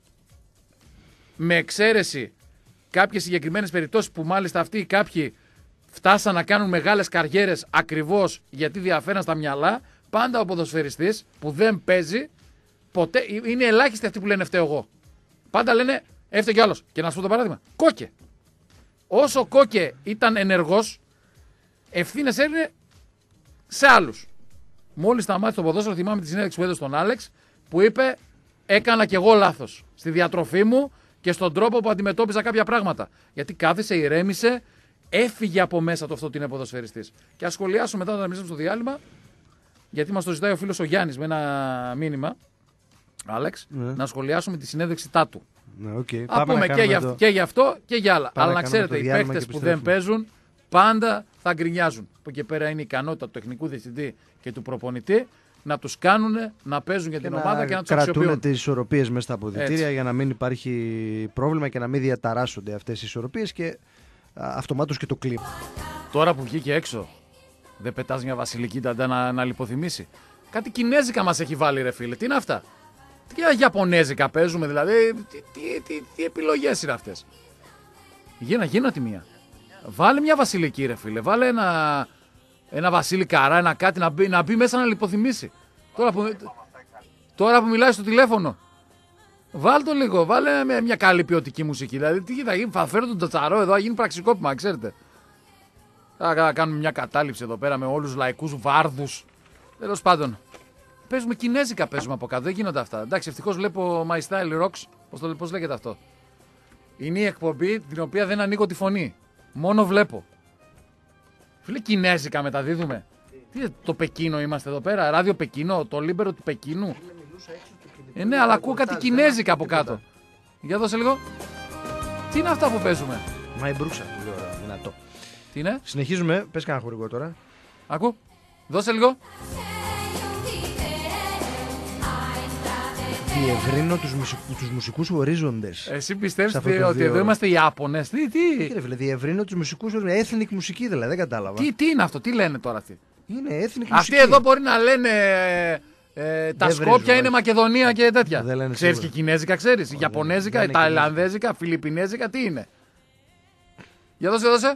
με εξαίρεση κάποιες συγκεκριμένες περιπτώσεις που μάλιστα αυτοί οι κάποιοι φτάσαν να κάνουν μεγάλες καριέρες ακριβώς γιατί διαφέραν στα μυαλά, πάντα ο ποδοσφαιριστής που δεν παίζει, ποτέ, είναι ελάχιστοι αυτοί που λένε φταίω εγώ. Πάντα λένε έφταιγε κι άλλος. Και να σου πω το παράδειγμα. Κόκε. Όσο Κόκε ήταν ενεργός, ευθύνες έδινε σε άλλους. Μόλις σταμάτησε το ποδόσφαιρο, θυμάμαι τη συνέντευξη που έδωσε στον Άλεξ, που είπε έκανα κι εγώ λάθος στη διατροφή μου και στον τρόπο που αντιμετώπιζα κάποια πράγματα. Γιατί κάθισε, ηρέμησε, έφυγε από μέσα το αυτό ότι είναι ποδοσφαιριστής. Και ας σχολιάσουμε μετά να μιλήσουμε στο διάλειμμα, γιατί μας το ζητάει ο φίλος ο Γιάννης με ένα μήνυμα, Άλεξ, ναι. να σχολιάσουμε τη συνέντευξη Τάτου. Ναι, okay. Α πούμε και για, το... και για αυτό και για άλλα. Πάμε. Αλλά να ξέρετε, οι παίκτες που δεν παίζουν πάντα θα γκρινιάζουν. Από εκεί πέρα είναι η ικανότητα του τεχνικού διευθυντή και του προπονητή να τους κάνουν να παίζουν για την και ομάδα και να τους αξιοποιούν. Κρατούν τις ισορροπίες μέσα στα αποδυτήρια για να μην υπάρχει πρόβλημα και να μην διαταράσσονται αυτές οι ισορροπίες και αυτομάτως και το κλίμα. Τώρα που βγήκε έξω, δεν πετάς μια βασιλική ταντά να, να λιποθυμήσει. Κάτι κινέζικα μας έχει βάλει ρε φίλε. Τι είναι αυτά. Τι Ιαπωνέζικα παίζουμε δηλαδή. Τι, τι, τι, τι επιλογές είναι αυτές. Γίνα, γίνα τη μία. Βάλε μια βασιλική ρε φίλε. Βάλε ένα, ένα Βασίλη Καρά, ένα κάτι να μπει, να μπει μέσα να λιποθυμήσει. Τώρα που, τώρα που μιλάει στο τηλέφωνο. Βάλε το λίγο. Βάλε με μια καλή ποιοτική μουσική. Δηλαδή τι θα γίνει. Θα φέρω τον Τατσαρό εδώ. Θα γίνει πραξικόπημα, ξέρετε. Θα κάνουμε μια κατάληψη εδώ πέρα με όλους τους λαϊκούς βάρδους. Τέλος πάντων. Παίζουμε κινέζικα, παίζουμε από κάτω. Δεν γίνονται αυτά. Εντάξει, ευτυχώς βλέπω My Style Rocks. Πώς, το, πώς λέγεται αυτό. Είναι η εκπομπή την οποία δεν ανοίγω τη φωνή. Μόνο βλέπω. Φίλε, κινέζικα μεταδίδουμε. Τι, το Πεκίνο είμαστε εδώ πέρα. Ράδιο Πεκίνο, το Λίμπερο του Πεκίνου. Ε, ναι, αλλά ακούω κάτι κινέζικα από κάτω. Για δώσε λίγο. Τι είναι αυτά που παίζουμε. Μα η Μπρούξα, πολύ ωραία, δυνατό. Τι είναι. Συνεχίζουμε, πες κανένα χορηγό τώρα. Ακού, δώσε λίγο. Διευρύνω τους, μουσικού, τους μουσικούς ορίζοντες. Εσύ πιστεύεις ότι δύο... εδώ είμαστε οι Ιάπωνες. Τι, τι. Τι ρε φίλε, διευρύνω τους μουσικούς ορίζοντες. Ethnic μουσική δηλαδή, δεν κατάλαβα. Τι, τι είναι αυτό, τι λένε τώρα αυτοί. Είναι ethnic αυτοί μουσική. Αυτοί εδώ μπορεί να λένε ε, τα Σκόπια βρίζουν, είναι Μακεδονία και τέτοια. Ξέρεις και Κινέζικα, ξέρεις. Oh, Ιαπωνέζικα, Ταϊλανδέζικα, Φιλιππινέζικα, τι είναι. Για δώσε, δώσε.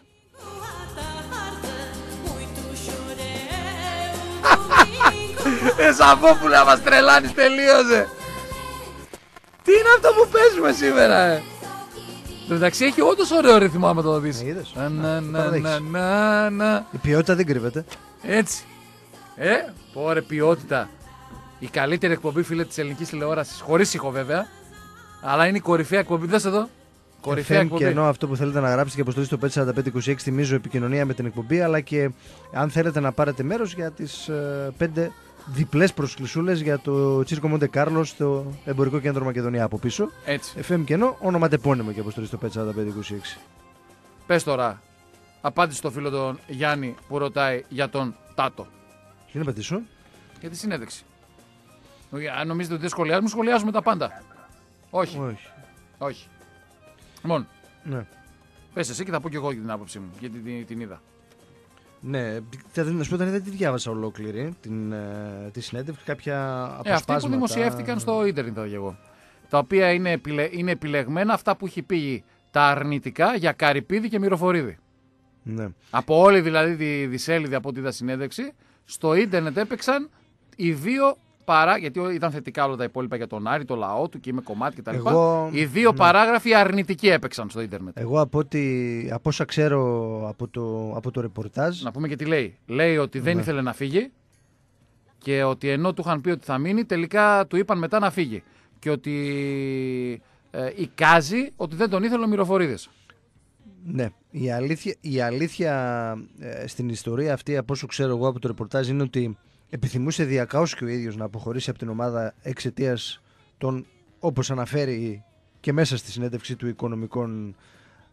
Ε, Σαββόπουλα, μας τρελάνεις, τελείωσε. Τι είναι αυτό που παίζουμε σήμερα, ε. Το μεταξύ έχει όντως ωραίο ρυθμό άμα το δεις. Ε, να, να, να, να, να. Η ποιότητα δεν κρύβεται. Έτσι. Ε, πόρε ποιότητα. Η καλύτερη εκπομπή, φίλε, της ελληνικής τηλεόρασης. Χωρίς ήχο βέβαια. Αλλά είναι η κορυφαία εκπομπή. Δες εδώ. Κορυφαία εκπομπή. Και ενώ αυτό που θέλετε να γράψετε και αποστολή στο πέντε τέσσερα πέντε είκοσι έξι, θυμίζω επικοινωνία με την εκπομπή. Αλλά και αν θέλετε να πάρετε μέρος για τις ε, πέντε διπλές προσκλησούλες για το Τσίρκο Μοντε Κάρλο στο Εμπορικό Κέντρο Μακεδονία από πίσω. Έτσι. εφ εμ κενό, ονοματεπώνυμο και αποστολή στο πέντε τέσσερα πέντε είκοσι έξι. Πες τώρα, απάντηση στο φίλο τον Γιάννη που ρωτάει για τον Τάτο. Τι να πατήσω? Για τη συνέντευξη. Αν νομίζετε ότι δεν σχολιάζουμε, σχολιάζουμε τα πάντα. Όχι. Όχι. Όχι. Λοιπόν, ναι. Πες εσύ και θα πω και εγώ την άποψή μου, γιατί την, την είδα. Ναι, να σου πω δεν τη διάβασα ολόκληρη την, τη συνέντευξη, κάποια αποσπάσματα. Ε, αυτοί που δημοσιεύτηκαν στο ίντερνετ θα εγώ. Τα οποία είναι, επιλε... είναι επιλεγμένα αυτά που έχει πει τα αρνητικά για Καρυπίδη και Μυροφορίδη. Ναι. Από όλη δηλαδή τη δισέλιδη από ό,τι είδα συνέντευξη, στο ίντερνετ έπαιξαν οι δύο παρά, γιατί ήταν θετικά όλα τα υπόλοιπα για τον Άρη, το λαό του και είμαι κομμάτι κτλ. Εγώ... Οι δύο ναι. παράγραφοι αρνητικοί έπαιξαν στο ίντερνετ. Εγώ από, ότι, από όσα ξέρω από το, από το ρεπορτάζ. Να πούμε και τι λέει. Λέει ότι δεν ναι. ήθελε να φύγει και ότι ενώ του είχαν πει ότι θα μείνει, τελικά του είπαν μετά να φύγει. Και ότι ε, εικάζει ότι δεν τον ήθελε ο Μυροφορίδης. Ναι. Η αλήθεια, η αλήθεια ε, στην ιστορία αυτή, από όσο ξέρω εγώ από το ρεπορτάζ, είναι ότι επιθυμούσε διακάως και ο ίδιος να αποχωρήσει από την ομάδα εξαιτίας των, όπως αναφέρει και μέσα στη συνέντευξη του, οικονομικών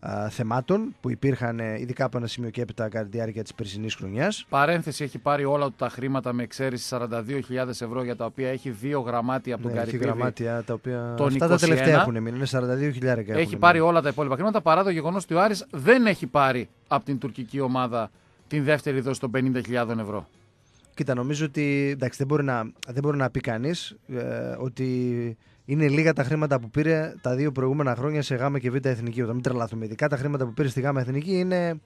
α, θεμάτων που υπήρχαν ειδικά από ένα σημείο και έπειτα κατά τη διάρκεια της περσινής χρονιάς. Παρένθεση, έχει πάρει όλα τα χρήματα με εξαίρεση σαράντα δύο χιλιάδες ευρώ για τα οποία έχει δύο γραμμάτια από τον ναι, Καρυπίδη. Έχει γραμμάτια τα οποία. Τον αυτά είκοσι ένα, τα τελευταία έχουν μείνει. Είναι σαράντα δύο χιλιάδες. Έχει πάρει όλα τα υπόλοιπα χρήματα παρά το γεγονός ότι ο Άρης δεν έχει πάρει από την τουρκική ομάδα την δεύτερη δόση των πενήντα χιλιάδες ευρώ. Κοίτα, νομίζω ότι εντάξει, δεν, μπορεί να, δεν μπορεί να πει κανείς ε, ότι είναι λίγα τα χρήματα που πήρε τα δύο προηγούμενα χρόνια σε Γ και Β εθνική. Όταν μην τρελαθούμε. Ειδικά τα χρήματα που πήρε στη Γ εθνική είναι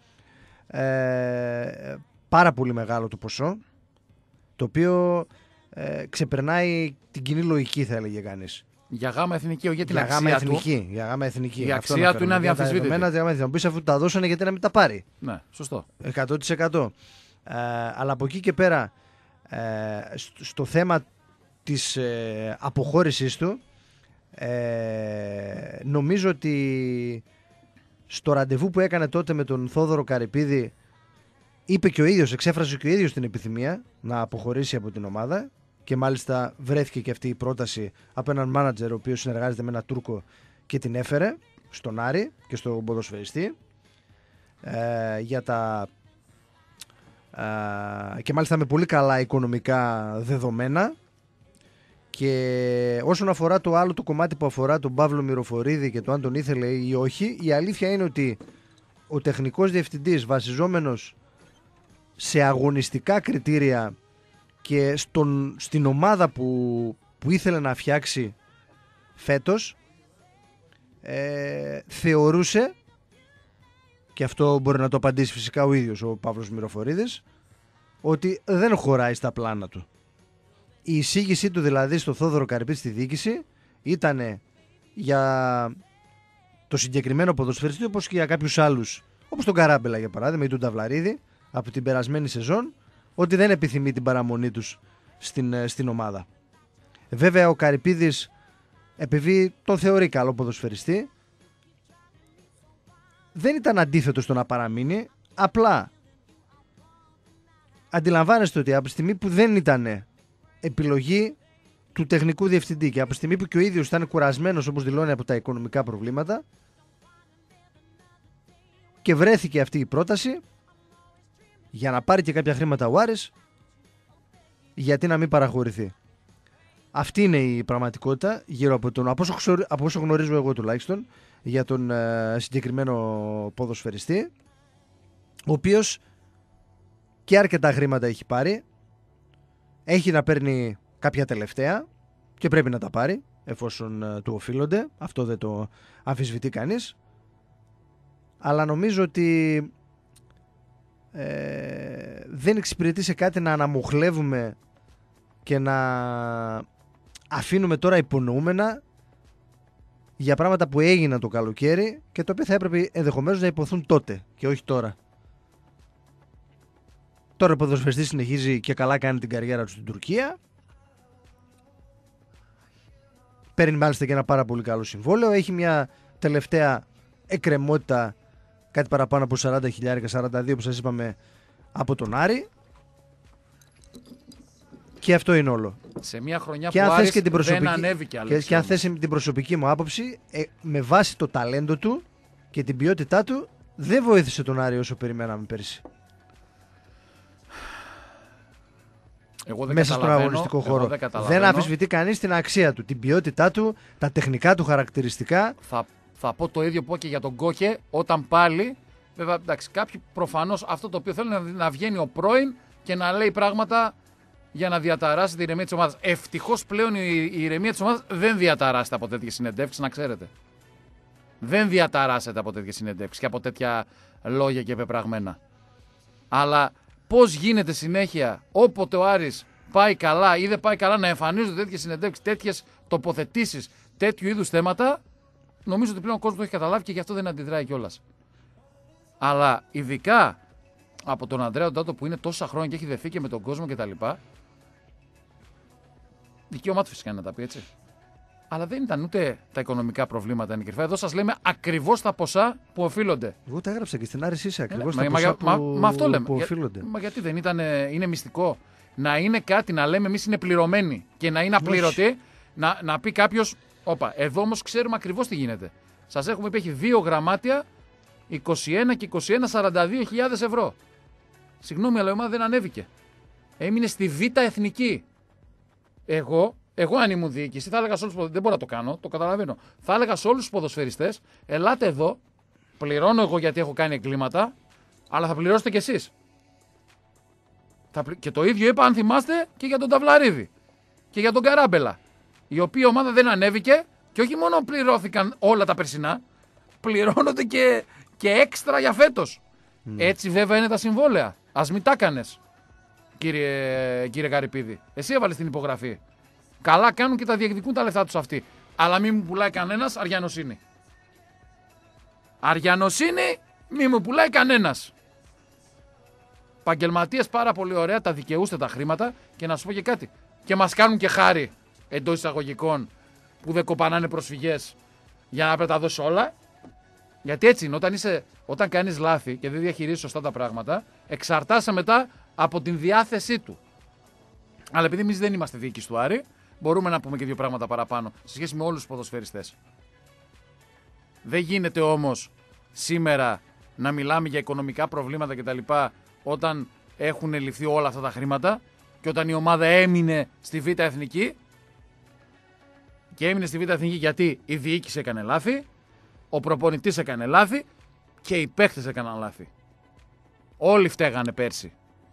ε, πάρα πολύ μεγάλο το ποσό, το οποίο ε, ξεπερνάει την κοινή λογική, θα έλεγε κανείς. Για Γ εθνική, όχι για την για αξία γάμα εθνική, του. Για γάμα εθνική. Η αξία του είναι αδιαμφισβήτητη. Θα μου πεις αφού τα δώσανε, γιατί να μην τα πάρει. Ναι, σωστό. εκατό τοις εκατό. Ε, αλλά από εκεί και πέρα, ε, στο, στο θέμα της ε, αποχώρησής του, ε, νομίζω ότι στο ραντεβού που έκανε τότε με τον Θόδωρο Καρυπίδη, είπε και ο ίδιος, εξέφρασε και ο ίδιος την επιθυμία να αποχωρήσει από την ομάδα, και μάλιστα βρέθηκε και αυτή η πρόταση από έναν μάνατζερ ο οποίος συνεργάζεται με έναν Τούρκο και την έφερε στον Άρη και στον ποδοσφαιριστή ε, για τα ε, και μάλιστα με πολύ καλά οικονομικά δεδομένα. Και όσον αφορά το άλλο το κομμάτι που αφορά τον Παύλο Μυροφορίδη και το αν τον ήθελε ή όχι, η αλήθεια είναι ότι ο τεχνικός διευθυντής, βασιζόμενος σε αγωνιστικά κριτήρια και στον, στην ομάδα που, που ήθελε να φτιάξει φέτος, ε, θεωρούσε, και αυτό μπορεί να το απαντήσει φυσικά ο ίδιος ο Παύλος Μυροφορίδης, ότι δεν χωράει στα πλάνα του. Η εισήγησή του δηλαδή στο Θόδωρο Καρυπίδη στη διοίκηση ήταν για το συγκεκριμένο ποδοσφαιριστή, όπως και για κάποιους άλλους, όπως τον Καράμπελα για παράδειγμα ή τον Ταυλαρίδη από την περασμένη σεζόν, ότι δεν επιθυμεί την παραμονή τους στην, στην ομάδα. Βέβαια ο Καρυπίδης, επειδή τον θεωρεί καλό ποδοσφαιριστή, δεν ήταν αντίθετος στο να παραμείνει, απλά αντιλαμβάνεστε ότι από τη στιγμή που δεν ήταν επιλογή του τεχνικού διευθυντή και από τη στιγμή που και ο ίδιος ήταν κουρασμένος, όπως δηλώνει, από τα οικονομικά προβλήματα, και βρέθηκε αυτή η πρόταση για να πάρει και κάποια χρήματα ο Άρης, γιατί να μην παραχωρηθεί. Αυτή είναι η πραγματικότητα γύρω από τον, από όσο, από όσο γνωρίζω εγώ τουλάχιστον, για τον ε, συγκεκριμένο ποδοσφαιριστή, ο οποίος και αρκετά χρήματα έχει πάρει, έχει να παίρνει κάποια τελευταία και πρέπει να τα πάρει εφόσον ε, του οφείλονται, αυτό δεν το αμφισβητεί κανείς, αλλά νομίζω ότι ε, δεν εξυπηρετεί σε κάτι να αναμοχλεύουμε και να αφήνουμε τώρα υπονοούμενα για πράγματα που έγιναν το καλοκαίρι και τα οποία θα έπρεπε ενδεχομένως να υποθούν τότε και όχι τώρα. Τώρα ο ποδοσφαιριστής συνεχίζει και καλά κάνει την καριέρα του στην Τουρκία. Παίρνει μάλιστα και ένα πάρα πολύ καλό συμβόλαιο. Έχει μια τελευταία εκκρεμότητα κάτι παραπάνω από σαράντα χιλιάδες, σαράντα δύο που σας είπαμε, από τον Άρη. Και αυτό είναι όλο. Σε μια χρονιά και που ο Άρης και την προσωπική, δεν ανέβηκε. Και, και αν θέσει την προσωπική μου άποψη, ε, με βάση το ταλέντο του και την ποιότητά του, δεν βοήθησε τον Άρη όσο περιμέναμε πέρσι. Εγώ δεν μέσα στον αγωνιστικό χώρο. Δεν, δεν αμφισβητεί κανείς την αξία του, την ποιότητά του, τα τεχνικά του χαρακτηριστικά. Θα, θα πω το ίδιο που και για τον Κόκε, όταν πάλι, βέβαια, εντάξει, κάποιοι προφανώς αυτό το οποίο θέλουν να, να βγαίνει ο πρώην και να λέει πράγματα για να διαταράσει την ηρεμία της ομάδας. Ευτυχώς πλέον η, η ηρεμία της ομάδας δεν διαταράσσεται από τέτοιες συνεντεύξεις, να ξέρετε. Δεν διαταράσσεται από τέτοιες συνεντεύξεις και από τέτοια λόγια και πεπραγμένα. Αλλά πώς γίνεται συνέχεια, όποτε ο Άρης πάει καλά ή δεν πάει καλά, να εμφανίζονται τέτοιες συνεντεύξεις, τέτοιες τοποθετήσεις, τέτοιου είδους θέματα, νομίζω ότι πλέον ο κόσμος το έχει καταλάβει και γι' αυτό δεν αντιδράει κιόλας. Αλλά ειδικά από τον Ανδρέα Ντάτο που είναι τόσα χρόνια και έχει δεθεί και με τον κόσμο κτλ. Δικαίωμά του φυσικά είναι να τα πει έτσι. Αλλά δεν ήταν ούτε τα οικονομικά προβλήματα είναι κρυφά. Εδώ σας λέμε ακριβώς τα ποσά που οφείλονται. Εγώ τα έγραψα και στην Άρης είσαι ακριβώς ε, τα μα, ποσά μα, που, μα, μα αυτό λέμε. που οφείλονται. Για, μα γιατί δεν ήταν, είναι μυστικό. Να είναι κάτι να λέμε εμείς είναι πληρωμένοι και να είναι απλήρωτοι. Να, να πει κάποιος, όπα, εδώ όμως ξέρουμε ακριβώς τι γίνεται. Σας έχουμε πει έχει δύο γραμμάτια είκοσι ένα και είκοσι ένα σαράντα δύο χιλιάδες ευρώ. Συγγνώμη, αλλά η ομάδα δεν ανέβηκε. Έμεινε στη Β' Εθνική. Εγώ, εγώ αν ήμουν διοίκηση, θα έλεγα σε όλους τους ποδοσφαιριστές, δεν μπορώ να το κάνω, το καταλαβαίνω. Θα έλεγα σε όλους τους ποδοσφαιριστές, ελάτε εδώ, πληρώνω εγώ γιατί έχω κάνει εγκλήματα, αλλά θα πληρώσετε κι εσείς. Θα πλη... Και το ίδιο είπα, αν θυμάστε, και για τον Ταυλαρίδη και για τον Καράμπελα. Η οποία ομάδα δεν ανέβηκε και όχι μόνο πληρώθηκαν όλα τα περσινά, πληρώνονται και, και έξτρα για φέτος. Mm. Έτσι βέβαια είναι τα συμβόλαια. Ας μην τα κάνεις, κύριε, κύριε Καρυπίδη. Εσύ έβαλες την υπογραφή. Καλά κάνουν και τα διεκδικούν τα λεφτά τους αυτοί. Αλλά μην μου πουλάει κανένας αριανοσύνη. Αριανοσύνη μην μου πουλάει κανένας. Επαγγελματίες πάρα πολύ ωραία, τα δικαιούστε τα χρήματα και να σου πω και κάτι. Και μας κάνουν και χάρη εντός εισαγωγικών που δεν κοπανάνε προσφυγές για να πρέπει να τα δώσει όλα. Γιατί έτσι είναι, όταν, είσαι, όταν κάνεις λάθη και δεν διαχειρίζεις σωστά τα πράγματα, εξαρτάσαι μετά από την διάθεσή του. Αλλά επειδή εμείς δεν είμαστε διοίκηση του Άρη, μπορούμε να πούμε και δύο πράγματα παραπάνω σε σχέση με όλους τους ποδοσφαιριστές. Δεν γίνεται όμως σήμερα να μιλάμε για οικονομικά προβλήματα κτλ. Όταν έχουν ληφθεί όλα αυτά τα χρήματα και όταν η ομάδα έμεινε στη Β' Εθνική. Και έμεινε στη Β' Εθνική γιατί η διοίκηση έκανε λάθη, ο προπονητής έκανε λάθη και οι παίχτες έκαναν λάθη. Όλοι φταίγανε πέρσι.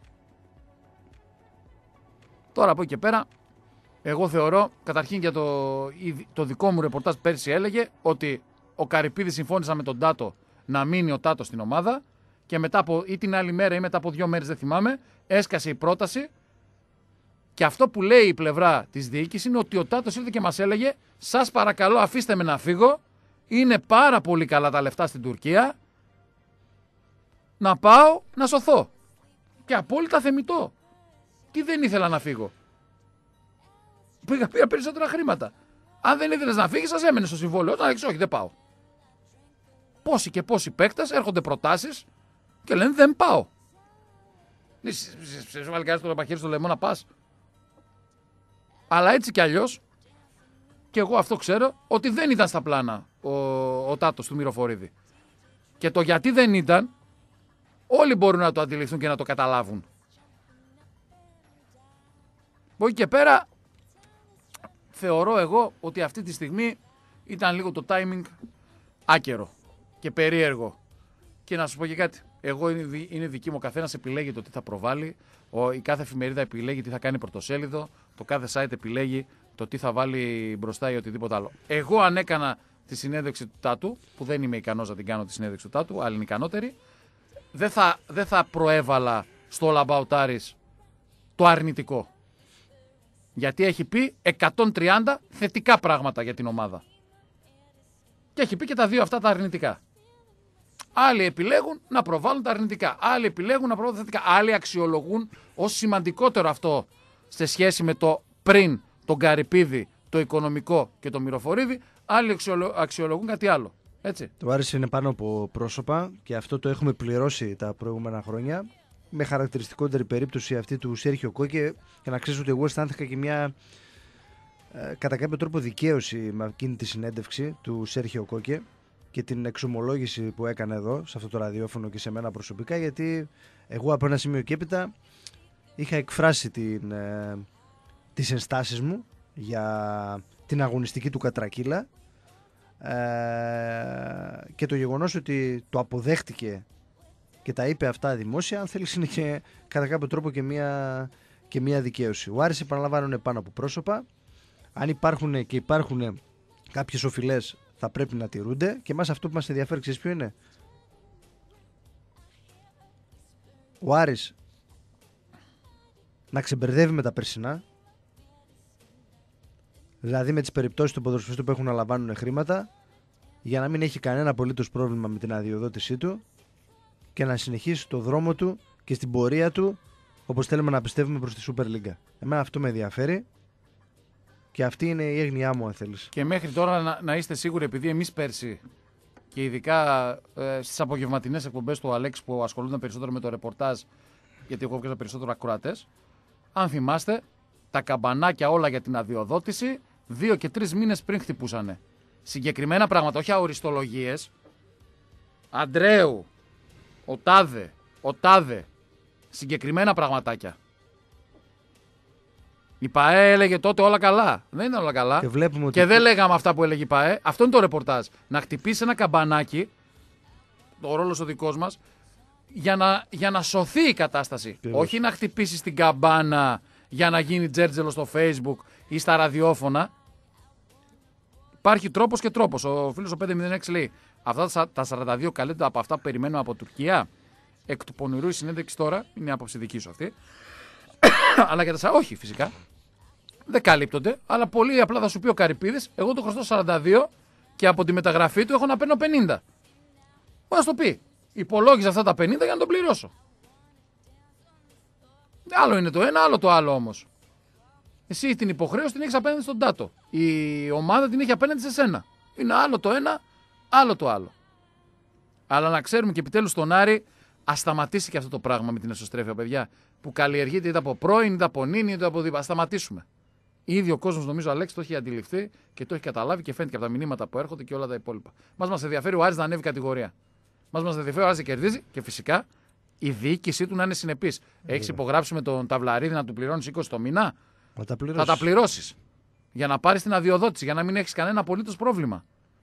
Τώρα από εκεί και πέρα, εγώ θεωρώ, καταρχήν για το, το δικό μου ρεπορτάζ πέρσι έλεγε ότι ο Καρυπίδης συμφώνησα με τον Τάτο να μείνει ο Τάτο στην ομάδα και μετά από ή την άλλη μέρα ή μετά από δύο μέρες δεν θυμάμαι, έσκασε η πρόταση και αυτό που λέει η πλευρά της διοίκησης είναι ότι ο Τάτος ήρθε και μας έλεγε σας παρακαλώ αφήστε με να φύγω, είναι πάρα πολύ καλά τα λεφτά στην Τουρκία, να πάω να σωθώ. Και απόλυτα θεμιτό. Τι δεν ήθελα να φύγω. Πήγα, πήγα περισσότερα χρήματα. Αν δεν ήθελες να φύγεις, σας έμενε στο συμβόλαιο. Όταν έχεις, όχι, δεν πάω. Πόσοι και πόσοι παίκτες έρχονται προτάσεις και λένε δεν πάω. Σε βάλει κανείς το μαχαίρι στο λαιμό να πας. Αλλά έτσι κι αλλιώς, και εγώ αυτό ξέρω, ότι δεν ήταν στα πλάνα ο, ο Τάτος του Μυροφορίδη. Και το γιατί δεν ήταν, όλοι μπορούν να το αντιληφθούν και να το καταλάβουν. Από εκεί και πέρα, θεωρώ εγώ ότι αυτή τη στιγμή ήταν λίγο το timing άκερο και περίεργο. Και να σου πω και κάτι. Εγώ είναι, είναι δική μου, ο καθένας επιλέγει το τι θα προβάλλει. Ο, η κάθε εφημερίδα επιλέγει τι θα κάνει πρωτοσέλιδο. Το κάθε site επιλέγει το τι θα βάλει μπροστά ή οτιδήποτε άλλο. Εγώ αν έκανα τη συνέντευξη του Τάτου, που δεν είμαι ικανός να την κάνω τη συνέντευξη του Τάτου, άλλοι είναι ικανότεροι, δεν θα, δεν θα προέβαλα στο All About Aris το αρνητικό. Γιατί έχει πει εκατόν τριάντα θετικά πράγματα για την ομάδα. Και έχει πει και τα δύο αυτά τα αρνητικά. Άλλοι επιλέγουν να προβάλλουν τα αρνητικά. Άλλοι επιλέγουν να προβάλλουν τα θετικά. Άλλοι αξιολογούν ως σημαντικότερο αυτό σε σχέση με το πριν τον Καρυπίδη, το οικονομικό και το Μυροφορίδη. Άλλοι αξιολογούν κάτι άλλο. Έτσι. Το Άρης είναι πάνω από πρόσωπα και αυτό το έχουμε πληρώσει τα προηγούμενα χρόνια. Με χαρακτηριστικότερη περίπτωση αυτή του Σέρχιο Κόκε, και να ξέρεις ότι εγώ αισθάνθηκα και μια ε, κατά κάποιο τρόπο δικαίωση με εκείνη τη συνέντευξη του Σέρχιο Κόκε και την εξομολόγηση που έκανε εδώ σε αυτό το ραδιόφωνο και σε μένα προσωπικά, γιατί εγώ από ένα σημείο και έπειτα είχα εκφράσει την, ε, τις ενστάσεις μου για την αγωνιστική του Κατρακύλα ε, και το γεγονός ότι το αποδέχτηκε και τα είπε αυτά δημόσια, αν θέλεις είναι και κατά κάποιο τρόπο και μια, και μια δικαίωση. Ο Άρης, επαναλαμβάνω, είναι πάνω από πρόσωπα. Αν υπάρχουν και υπάρχουν κάποιες οφειλές, θα πρέπει να τηρούνται, και εμάς αυτό που μας ενδιαφέρει, ξέρεις ποιο είναι? Ο Άρης να ξεμπερδεύει με τα περσινά, δηλαδή με τις περιπτώσεις των ποδοσφαιριστών που έχουν να λαμβάνουν χρήματα, για να μην έχει κανένα απολύτως πρόβλημα με την αδειοδότησή του και να συνεχίσει το δρόμο του και στην πορεία του όπως θέλουμε να πιστεύουμε προς τη Super League. Εμένα αυτό με ενδιαφέρει και αυτή είναι η έγνοιά μου, αν θέλεις. Και μέχρι τώρα να, να είστε σίγουροι, επειδή εμείς πέρσι και ειδικά ε, στις απογευματινές εκπομπές του Αλέξη που ασχολούνταν περισσότερο με το ρεπορτάζ, γιατί εγώ βγάζα περισσότερο ακροατές, αν θυμάστε, τα καμπανάκια όλα για την αδειοδότηση δύο και τρεις μήνες πριν χτυπούσανε. Συγκεκριμένα πράγματα, όχι αοριστολογίες, Αντρέου, ο τάδε, ο τάδε. Συγκεκριμένα πραγματάκια. Η ΠΑΕ έλεγε τότε όλα καλά. Δεν ήταν όλα καλά. Και, βλέπουμε ότι... και δεν λέγαμε αυτά που έλεγε η ΠΑΕ. Αυτό είναι το ρεπορτάζ. Να χτυπήσει ένα καμπανάκι, το ρόλος ο δικός μας, για να, για να σωθεί η κατάσταση. Και όχι να χτυπήσει την καμπάνα για να γίνει τζέρτζελο στο Facebook ή στα ραδιόφωνα. Υπάρχει τρόπος και τρόπος. Ο φίλος ο πεντακόσια έξι λέει: αυτά τα σαράντα δύο καλύπτονται από αυτά που περιμένουμε από Τουρκία. Εκ του πονηρού η συνέντευξη τώρα, είναι η άποψη δική σου αυτή. Αλλά για τα όχι φυσικά. Δεν καλύπτονται, αλλά πολύ απλά θα σου πει ο Καρυπίδης: εγώ το χρωστώ σαράντα δύο και από τη μεταγραφή του έχω να παίρνω πενήντα. Μπορεί να το πει. Υπολόγιζα αυτά τα πενήντα για να τον πληρώσω. Άλλο είναι το ένα, άλλο το άλλο όμως. Εσύ την υποχρέωση την έχεις απέναντι στον Τάτο. Η ομάδα την έχει απέναντι σε σένα. Είναι άλλο το ένα, άλλο το άλλο. Αλλά να ξέρουμε και επιτέλους τον Άρη, ας σταματήσει και αυτό το πράγμα με την εσωστρέφεια, παιδιά. Που καλλιεργείται είτε από πρώην, είτε από νυν, είτε από δίπλα. Ας σταματήσουμε. Ήδη ο κόσμος, νομίζω, Αλέξη, το έχει αντιληφθεί και το έχει καταλάβει και φαίνεται και από τα μηνύματα που έρχονται και όλα τα υπόλοιπα. Μας μας ενδιαφέρει ο Άρης να ανέβει κατηγορία. Μας μας ενδιαφέρει ο Άρης να κερδίζει και φυσικά η διοίκησή του να είναι συνεπής. Έχεις υπογράψει με τον Ταυλαρίδη να του πληρώνεις είκοσι το μήνα. Θα τα, θα τα πληρώσεις. Για να πάρεις την αδειοδότηση, για να μην έχεις κανένα απολύτως πρόβλημα.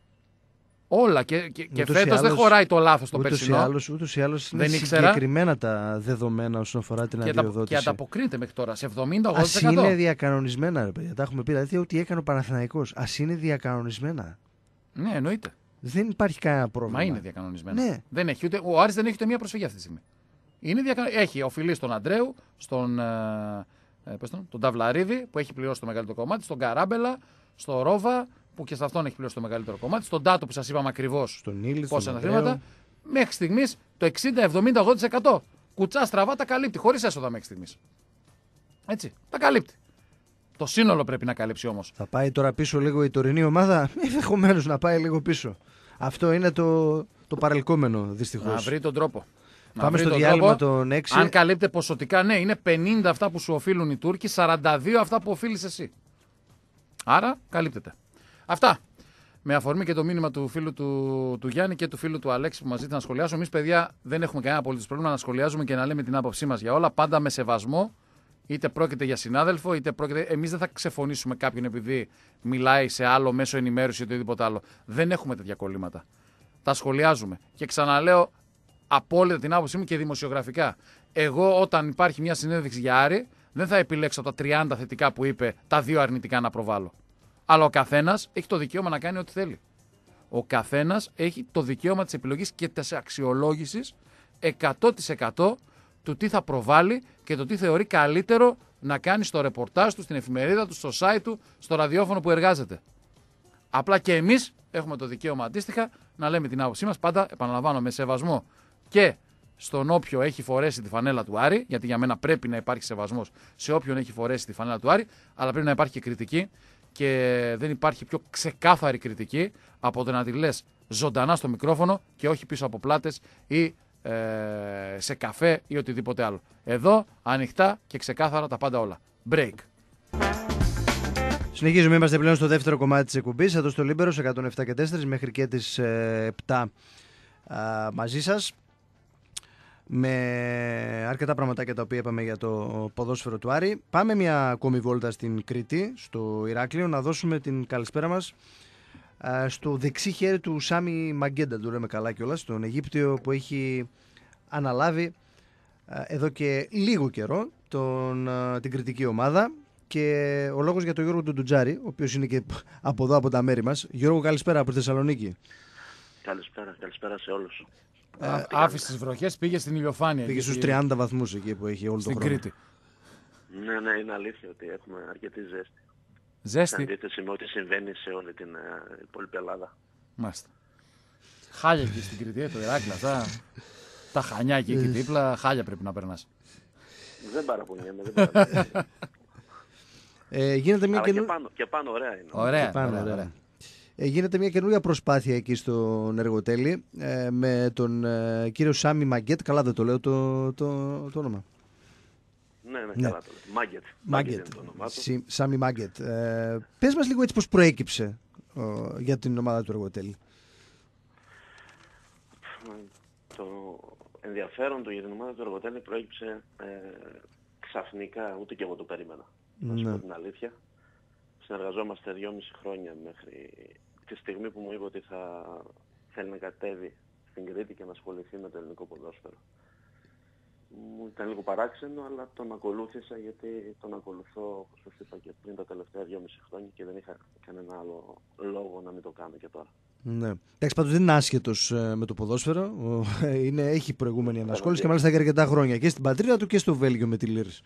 Όλα και, και, και φέτος δεν χωράει το λάθος το περσινό. Ούτως ή άλλως είναι συγκεκριμένα τα δεδομένα όσον αφορά την και αδειοδότηση. Και ανταποκρίνεται μέχρι τώρα σε εβδομήντα ογδόντα τοις εκατό. Ας είναι διακανονισμένα, ρε παιδιά. Τα έχουμε πει. Δηλαδή, ό,τι έκανε ο Παναθηναϊκός, ας είναι διακανονισμένα. Ναι, εννοείται. Δεν υπάρχει κανένα πρόβλημα. Μα είναι διακανονισμένα. Ναι. Δεν έχει ούτε, ο Άρης δεν έχει ούτε μία προσφυγή αυτή τη στιγμή. Είναι διακα... Έχει οφειλεί στον Αντρέου, στον, ε, ε, τον, τον Ταυλαρίδη που έχει πληρώσει το μεγαλύτερο κομμάτι, στον Καράμπελα, στον Ρόβα που και σε αυτόν έχει πληρώσει το μεγαλύτερο κομμάτι, στον Τάτο που σας είπαμε ακριβώς πόσα είναι χρήματα. Μέχρι στιγμής το εξήντα, εβδομήντα, ογδόντα τοις εκατό. Κουτσά στραβά τα καλύπτει, χωρίς έσοδα μέχρι στιγμής. Έτσι, τα καλύπτει. Το σύνολο πρέπει να καλύψει όμως. Θα πάει τώρα πίσω λίγο η τωρινή ομάδα, ενδεχομένως να πάει λίγο πίσω. Αυτό είναι το, το παρελκόμενο δυστυχώς. Να βρει τον τρόπο. Πάμε στο διάλειμμα των έξι. Αν καλύπτεται ποσοτικά, ναι, είναι πενήντα αυτά που σου οφείλουν οι Τούρκοι, σαράντα δύο αυτά που οφείλεις εσύ. Άρα καλύπτεται. Αυτά. Με αφορμή και το μήνυμα του φίλου του, του Γιάννη και του φίλου του Αλέξη που μας ζήτησε να σχολιάσουμε. Εμείς, παιδιά, δεν έχουμε κανένα απολύτως πρόβλημα να σχολιάζουμε και να λέμε την άποψή μας για όλα. Πάντα με σεβασμό. Είτε πρόκειται για συνάδελφο, είτε πρόκειται. Εμείς δεν θα ξεφωνήσουμε κάποιον επειδή μιλάει σε άλλο μέσο ενημέρωση ή οτιδήποτε άλλο. Δεν έχουμε τέτοια κολλήματα. Τα σχολιάζουμε. Και ξαναλέω απόλυτα την άποψή μου και δημοσιογραφικά. Εγώ, όταν υπάρχει μια συνέντευξη για Άρη, δεν θα επιλέξω από τα τριάντα θετικά που είπε τα δύο αρνητικά να προβάλλω. Αλλά ο καθένας έχει το δικαίωμα να κάνει ό,τι θέλει. Ο καθένας έχει το δικαίωμα της επιλογής και της αξιολόγησης εκατό τοις εκατό του τι θα προβάλλει και το τι θεωρεί καλύτερο να κάνει στο ρεπορτάζ του, στην εφημερίδα του, στο site του, στο ραδιόφωνο που εργάζεται. Απλά και εμείς έχουμε το δικαίωμα αντίστοιχα να λέμε την άποψή μας, πάντα επαναλαμβάνω με σεβασμό και στον όποιο έχει φορέσει τη φανέλα του Άρη, γιατί για μένα πρέπει να υπάρχει σεβασμός σε όποιον έχει φορέσει τη φανέλα του Άρη, αλλά πρέπει να υπάρχει και κριτική και δεν υπάρχει πιο ξεκάθαρη κριτική από το να τη λες ζωντανά στο μικρόφωνο και όχι πίσω από πλάτες ή ε, σε καφέ ή οτιδήποτε άλλο. Εδώ ανοιχτά και ξεκάθαρα τα πάντα όλα. Break. Συνεχίζουμε, είμαστε πλέον στο δεύτερο κομμάτι της εκπομπής, εδώ στο Λίμπερος εκατόν επτά και τέσσερα μέχρι και τις ε, επτά α, μαζί σας. Με αρκετά πραγματάκια τα οποία είπαμε για το ποδόσφαιρο του Άρη. Πάμε μια ακόμη βόλτα στην Κρήτη, στο Ηράκλειο, να δώσουμε την καλησπέρα μας α, στο δεξί χέρι του Σάμι Μαγκέντα, το λέμε καλά κιόλας, τον Αιγύπτιο που έχει αναλάβει α, εδώ και λίγο καιρό τον, α, την κριτική ομάδα. Και ο λόγος για τον Γιώργο τον Ντουτζάρη, ο οποίος είναι και από εδώ από τα μέρη μας. Γιώργο, καλησπέρα από τη Θεσσαλονίκη. Καλησπέρα, καλησπέρα σε όλους. Ε, άφησε τις βροχές, πήγε στην ηλιοφάνεια. Πήγε στους τριάντα βαθμούς εκεί που έχει όλο στην το χρόνο. Κρήτη. Ναι, ναι, είναι αλήθεια ότι έχουμε αρκετή ζέστη. Ζέστη. Σε αντίθεση με ό,τι συμβαίνει σε όλη την uh, υπόλοιπη Ελλάδα. Μάλιστα. Χάλια εκεί στην Κρήτη, το Ηράκλειο, αυτά. Τα Χανιά εκεί, εκεί δίπλα, χάλια πρέπει να περνάς. Δεν παραπονιέμαι, δεν παραπονιέμαι. Ε, γίνεται μια Αλλά καινού... και, πάνω, και πάνω ωραία είναι. Ωραία, πάνω, ωραία, ωραία. ωραία. Ε, γίνεται μια καινούργια προσπάθεια εκεί στον Εργοτέλη ε, με τον ε, κύριο Σάμι Μαγκέτ. Καλά δεν το λέω το, το, το όνομα. Ναι, ναι, Ναι. καλά το λέω. Μάγκετ. Μάγκετ είναι το όνομά του. Σι, Σάμι Μαγκέτ. Ε, πες μας λίγο έτσι πώς προέκυψε ο, για την ομάδα του Εργοτέλη. Το ενδιαφέρον του για την ομάδα του Εργοτέλη προέκυψε ε, ξαφνικά, ούτε και εγώ το περίμενα. Να σου πω την αλήθεια. Συνεργαζόμαστε δυόμιση χρόνια μέχρι τη στιγμή που μου είπε ότι θα θέλει να κατέβει στην Κρήτη και να ασχοληθεί με το ελληνικό ποδόσφαιρο. Μου ήταν λίγο παράξενο, αλλά τον ακολούθησα γιατί τον ακολουθώ, όπως σας είπα, και πριν τα τελευταία δυόμιση χρόνια και δεν είχα κανένα άλλο λόγο να μην το κάνω και τώρα. Ναι. Εντάξει, πάντως δεν είναι άσχετος ε, με το ποδόσφαιρο. Είναι, έχει προηγούμενη ανασχόληση και μάλιστα για αρκετά χρόνια και στην πατρίδα του και στο Βέλγιο με τη Λύρης.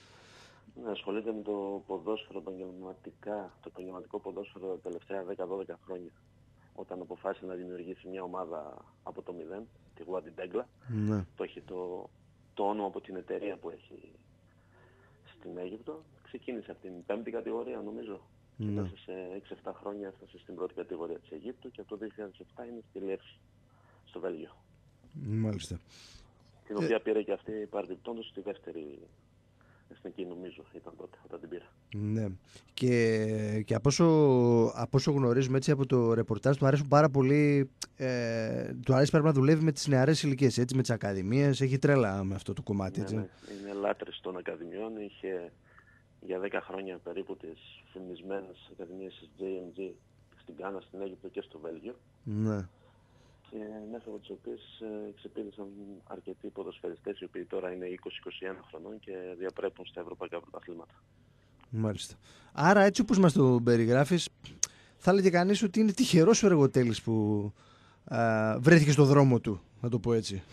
Ναι, ασχολείται με το ποδόσφαιρο επαγγελματικά, το επαγγελματικό ποδόσφαιρο τα τελευταία δέκα δώδεκα χρόνια. Όταν αποφάσισε να δημιουργήσει μια ομάδα από το μηδέν, τη Wadi Degla. Ναι. Το έχει το, το όνομα από την εταιρεία που έχει στην Αίγυπτο. Ξεκίνησε από την πέμπτη κατηγορία, νομίζω. Ναι. Και μέσα σε έξι εφτά χρόνια έφτασε στην πρώτη κατηγορία της Αιγύπτου και από το δύο χιλιάδες επτά είναι στη Λύρη, στο Βέλγιο. Μάλιστα. Την οποία ε... πήρε και αυτή παρεμπιπτόντως στη δεύτερη εθνική, νομίζω ήταν τότε όταν την πήρα. Ναι. Και, και από, όσο, από όσο γνωρίζουμε έτσι από το ρεπορτάζ, του αρέσουν πάρα πολύ. Ε, του αρέσει πάρα να δουλεύει με τις νεαρές ηλικίες, έτσι, με τις ακαδημίες. Έχει τρέλα με αυτό το κομμάτι. Έτσι. Ναι, ναι. Είναι λάτρης των ακαδημιών. Είχε για δέκα χρόνια περίπου τις φημισμένες ακαδημίες της τζέι εμ τζι στην Γκάνα, στην Αίγυπτο και στο Βέλγιο. Ναι. Και μέσα από τις οποίες ε, ξεπήδησαν αρκετοί ποδοσφαιριστές οι οποίοι τώρα είναι είκοσι είκοσι ένα χρονών και διαπρέπουν στα ευρωπαϊκά πρωταθλήματα. Μάλιστα. Άρα έτσι όπως μας το περιγράφεις, θα έλεγε κανείς ότι είναι τυχερός ο Εργοτέλης που α, βρέθηκε στο δρόμο του, να το πω έτσι.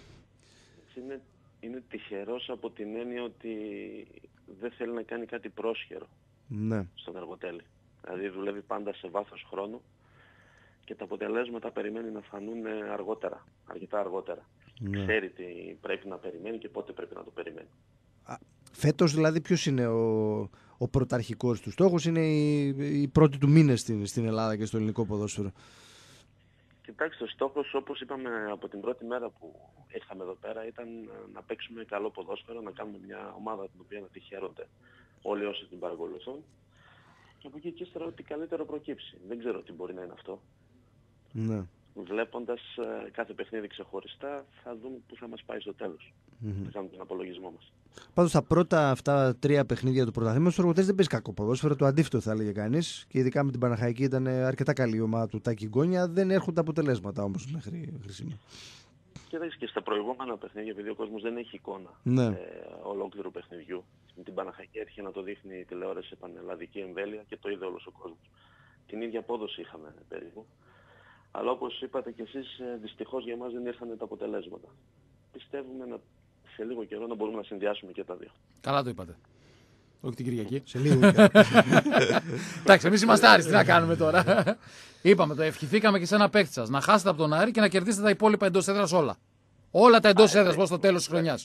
Είναι, είναι τυχερός από την έννοια ότι δεν θέλει να κάνει κάτι πρόσχερο, ναι, στον Εργοτέλη. Δηλαδή δουλεύει πάντα σε βάθος χρόνου και τα αποτελέσματα περιμένει να φανούν αργότερα, αρκετά αργότερα. Ναι. Ξέρει τι πρέπει να περιμένει και πότε πρέπει να το περιμένει. Α, φέτος δηλαδή ποιος είναι ο, ο πρωταρχικός του στόχος? Είναι η, η πρώτη του μήνες στην, στην Ελλάδα και στο ελληνικό ποδόσφαιρο. Κοιτάξτε, ο στόχος, όπως είπαμε από την πρώτη μέρα που ήρθαμε εδώ πέρα, ήταν να παίξουμε καλό ποδόσφαιρο, να κάνουμε μια ομάδα την οποία να τη χαίρονται όλοι όσοι την παρακολουθούν. Και από εκεί και ύστερα ό,τι καλύτερο προκύψει. Δεν ξέρω τι μπορεί να είναι αυτό. Ναι. Βλέποντας uh, κάθε παιχνίδι ξεχωριστά, θα δούμε πού θα μας πάει στο τέλος. Mm-hmm. Θα κάνουμε τον απολογισμό μας. Πάντως τα πρώτα αυτά τρία παιχνίδια του πρωταθλήματος, ο Εργοτέλης δεν παίζει κακό ποδόσφαιρο, το αντίθετο θα έλεγε κανείς. Και ειδικά με την Παναχαϊκή ήταν αρκετά καλή η ομάδα του Τάκη Γκόνια. Δεν έρχονται αποτελέσματα όμως μέχρι σήμερα. Κοιτάξτε, και στα προηγούμενα παιχνίδια, επειδή ο κόσμος δεν έχει εικόνα ναι. ε, ολόκληρου παιχνιδιού, με την Παναχαϊκή έτυχε να το δείχνει η τηλεόραση σε πανελλαδική εμβέλεια και το είδε όλος ο κόσμος. Την ίδια απόδοση είχαμε περίπου. Αλλά όπως είπατε και εσείς, δυστυχώς για εμάς δεν ήρθαν τα αποτελέσματα. Πιστεύουμε να, σε λίγο καιρό να μπορούμε να συνδυάσουμε και τα δύο. Καλά το είπατε. Όχι την Κυριακή. Σε λίγο καιρό. Εντάξει, εμείς είμαστε άριστοι, τι να κάνουμε τώρα. Είπαμε, το ευχηθήκαμε και σε ένα παίκτη σας. Να χάσετε από τον Άρη και να κερδίσετε τα υπόλοιπα εντός έδρας όλα. Όλα τα εντός έδρας, πώς στο τέλος της χρονιάς.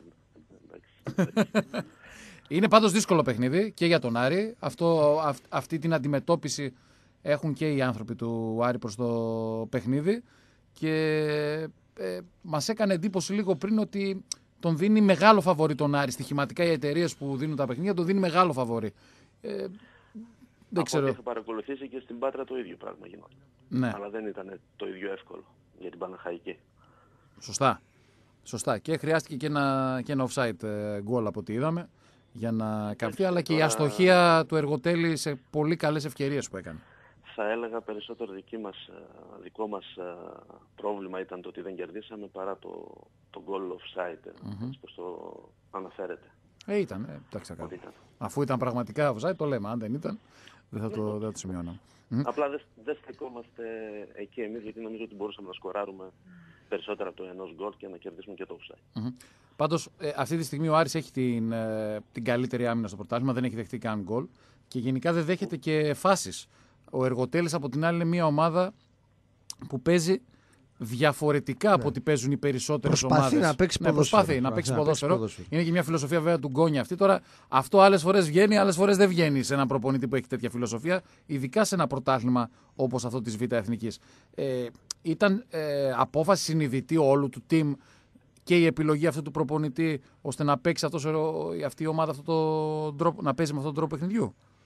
Είναι πάντως δύσκολο παιχνίδι και για τον Άρη. Αυτό, αυ, αυτή την αντιμετώπιση έχουν και οι άνθρωποι του Άρη προς το παιχνίδι και ε, μας έκανε εντύπωση λίγο πριν ότι τον δίνει μεγάλο φαβορί τον Άρη. Στοιχηματικά οι εταιρείες που δίνουν τα παιχνίδια τον δίνει μεγάλο φαβορί. Ε, δεν Από ξέρω. ό,τι έχω παρακολουθήσει και στην Πάτρα το ίδιο πράγμα γινόταν. Ναι. Αλλά δεν ήταν το ίδιο εύκολο για την Παναχαϊκή. Σωστά. Σωστά. Και χρειάστηκε και ένα, και ένα offside goal από ό,τι είδαμε για να καπτεί, αλλά και τώρα... η αστοχία του Εργοτέλη σε πολύ καλές ευκαιρίες που έκανε. Θα έλεγα περισσότερο δική μας, δικό μας πρόβλημα ήταν το ότι δεν κερδίσαμε παρά το, το goal offside, mm-hmm. όπως το αναφέρεται. Ε, ήταν, ε, εντάξει, ήταν. Αφού ήταν πραγματικά offside, το λέμε. Αν δεν ήταν, δεν θα το, το σημειώναμε. Απλά δεν δε στεκόμαστε εκεί εμείς, γιατί νομίζω ότι μπορούσαμε να σκοράρουμε περισσότερα από το ενός γκολ και να κερδίσουμε και το offside. Mm-hmm. Πάντως, ε, αυτή τη στιγμή ο Άρης έχει την, ε, την καλύτερη άμυνα στο πρωτάθλημα, δεν έχει δεχτεί καν γκολ και γενικά δεν δέχεται και φάσεις. Ο Εργοτέλης από την άλλη είναι μια ομάδα που παίζει διαφορετικά ναι. από ό,τι παίζουν οι περισσότερες ομάδες. Προσπαθεί να παίξει ποδόσφαιρο. Ναι, προσπαθεί να παίξει ποδόσφαιρο. ποδόσφαιρο. Είναι και μια φιλοσοφία βέβαια του Γκόνια αυτή. Τώρα αυτό άλλες φορές βγαίνει, άλλες φορές δεν βγαίνει σε έναν προπονητή που έχει τέτοια φιλοσοφία, ειδικά σε ένα πρωτάθλημα όπως αυτό της Β' Εθνικής. Ε, ήταν ε, απόφαση συνειδητή όλου του team και η επιλογή αυτού του προπονητή ώστε να παίξει αυτός, αυτή η ομάδα αυτό το τρόπο, να παίζει με αυτόν τον τρόπο παιχνιδιού.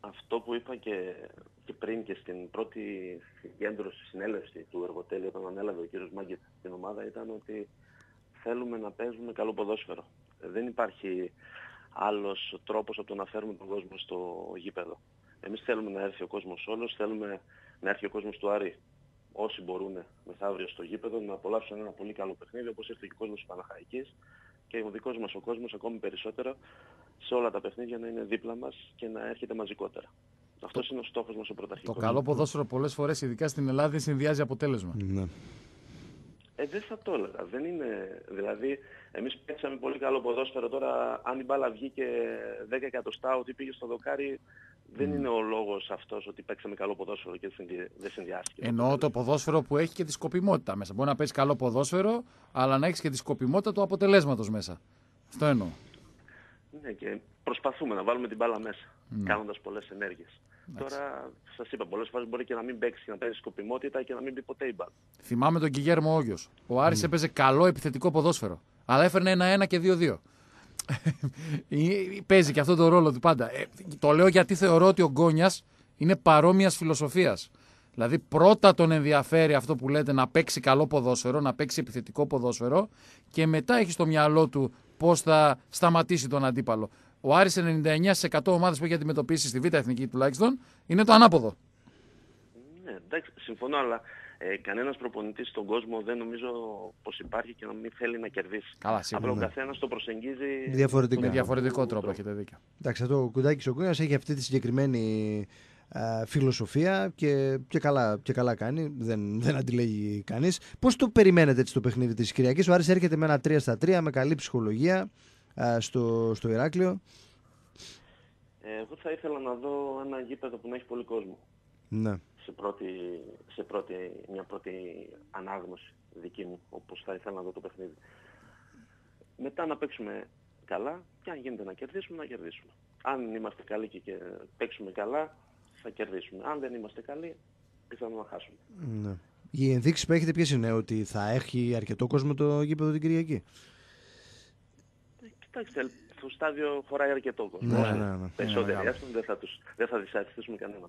αυτό που είπα και, και πριν και στην πρώτη συγκέντρωση, συνέλευση του Εργοτέλη όταν ανέλαβε ο κύριος Μάγκετ στην ομάδα ήταν ότι θέλουμε να παίζουμε καλό ποδόσφαιρο. Δεν υπάρχει άλλος τρόπος από το να φέρουμε τον κόσμο στο γήπεδο. Εμείς θέλουμε να έρθει ο κόσμος όλος, θέλουμε να έρθει ο κόσμος του Άρη όσοι μπορούν μεθαύριο στο γήπεδο να απολαύσουν ένα πολύ καλό παιχνίδι όπως ήρθε και ο κόσμος της Παναχαϊκής και ο δικός μας ο κόσμος ακόμη περισσότερο σε όλα τα παιχνίδια να είναι δίπλα μας και να έρχεται μαζικότερα. Αυτός είναι ο στόχος μας ο πρωταρχικός. Το καλό ποδόσφαιρο πολλές φορές, ειδικά στην Ελλάδα, συνδυάζει αποτέλεσμα. Ναι. Ε, δεν θα το έλεγα. Δεν είναι. Δηλαδή, εμείς παίξαμε πολύ καλό ποδόσφαιρο. Τώρα, αν η μπάλα βγήκε δέκα εκατοστά ότι πήγε στο δοκάρι, δεν mm. είναι ο λόγος αυτός ότι παίξαμε καλό ποδόσφαιρο και δεν συνδυάστηκε. Εννοώ το ποδόσφαιρο που έχει και τη σκοπιμότητα μέσα. Μπορεί να παίξει καλό ποδόσφαιρο, αλλά να έχει και τη σκοπιμότητα του αποτελέσματος μέσα. Αυτό εννοώ. Ναι, και προσπαθούμε να βάλουμε την μπάλα μέσα, mm. κάνοντας πολλές ενέργειες. Εντάξει. Τώρα, σας είπα, πολλές φορές μπορεί και να μην παίξει και να παίζει σκοπιμότητα και να μην μπει ποτέ η μπάλα. Θυμάμαι τον Γκιγέρμο Όγιος. Ο Άρης mm. έπαιζε καλό επιθετικό ποδόσφαιρο, αλλά έφερνε ένα ένα και δύο δύο. Παίζει και αυτό το ρόλο του πάντα. Ε, το λέω γιατί θεωρώ ότι ο Γκόνιας είναι παρόμοιας φιλοσοφίας. Δηλαδή πρώτα τον ενδιαφέρει αυτό που λέτε να παίξει καλό ποδόσφαιρο, να παίξει επιθετικό ποδόσφαιρο και μετά έχει στο μυαλό του πώς θα σταματήσει τον αντίπαλο. Ο Άρης ενενήντα εννέα τοις εκατό ομάδες που έχει αντιμετωπίσει στη Β' Εθνική τουλάχιστον είναι το ανάποδο. Ναι, εντάξει, συμφωνώ, αλλά ε, κανένας προπονητής στον κόσμο δεν νομίζω πως υπάρχει και να μην θέλει να κερδίσει. Καλά, σίγουρα. Απλά ο καθένας το προσεγγίζει διαφορετικά. Με διαφορετικό τρόπο, έχετε δίκιο. Εντάξει, αυτό ο Κουντάκης ο Γκόνιας έχει αυτή τη συγκεκριμένη α, φιλοσοφία και, και, καλά, και καλά κάνει. Δεν, δεν αντιλέγει κανείς. Πώς το περιμένετε έτσι το παιχνίδι της Κυριακής? Ο Άρης έρχεται με ένα τρία στα τρία με καλή ψυχολογία α, στο, στο Ηράκλειο. Εγώ θα ήθελα να δω ένα γήπεδο που να έχει πολύ κόσμο. Ναι. Σε, πρώτη, σε πρώτη, μια πρώτη ανάγνωση δική μου, όπως θα ήθελα να δω το παιχνίδι. Μετά να παίξουμε καλά και αν γίνεται να κερδίσουμε, να κερδίσουμε. Αν είμαστε καλοί και, και παίξουμε καλά, θα κερδίσουμε. Αν δεν είμαστε καλοί, πιθανόν να χάσουμε. Ναι. Οι ενδείξεις που έχετε ποιες είναι? Ότι θα έχει αρκετό κόσμο το γήπεδο την Κυριακή? Ε, κοιτάξτε, στο στάδιο χωράει αρκετό κόσμο. Ναι, ναι, ναι. Περισσότεροι έρθουν, δεν θα, τους, δεν θα δυσαρεστήσουμε κανέναν.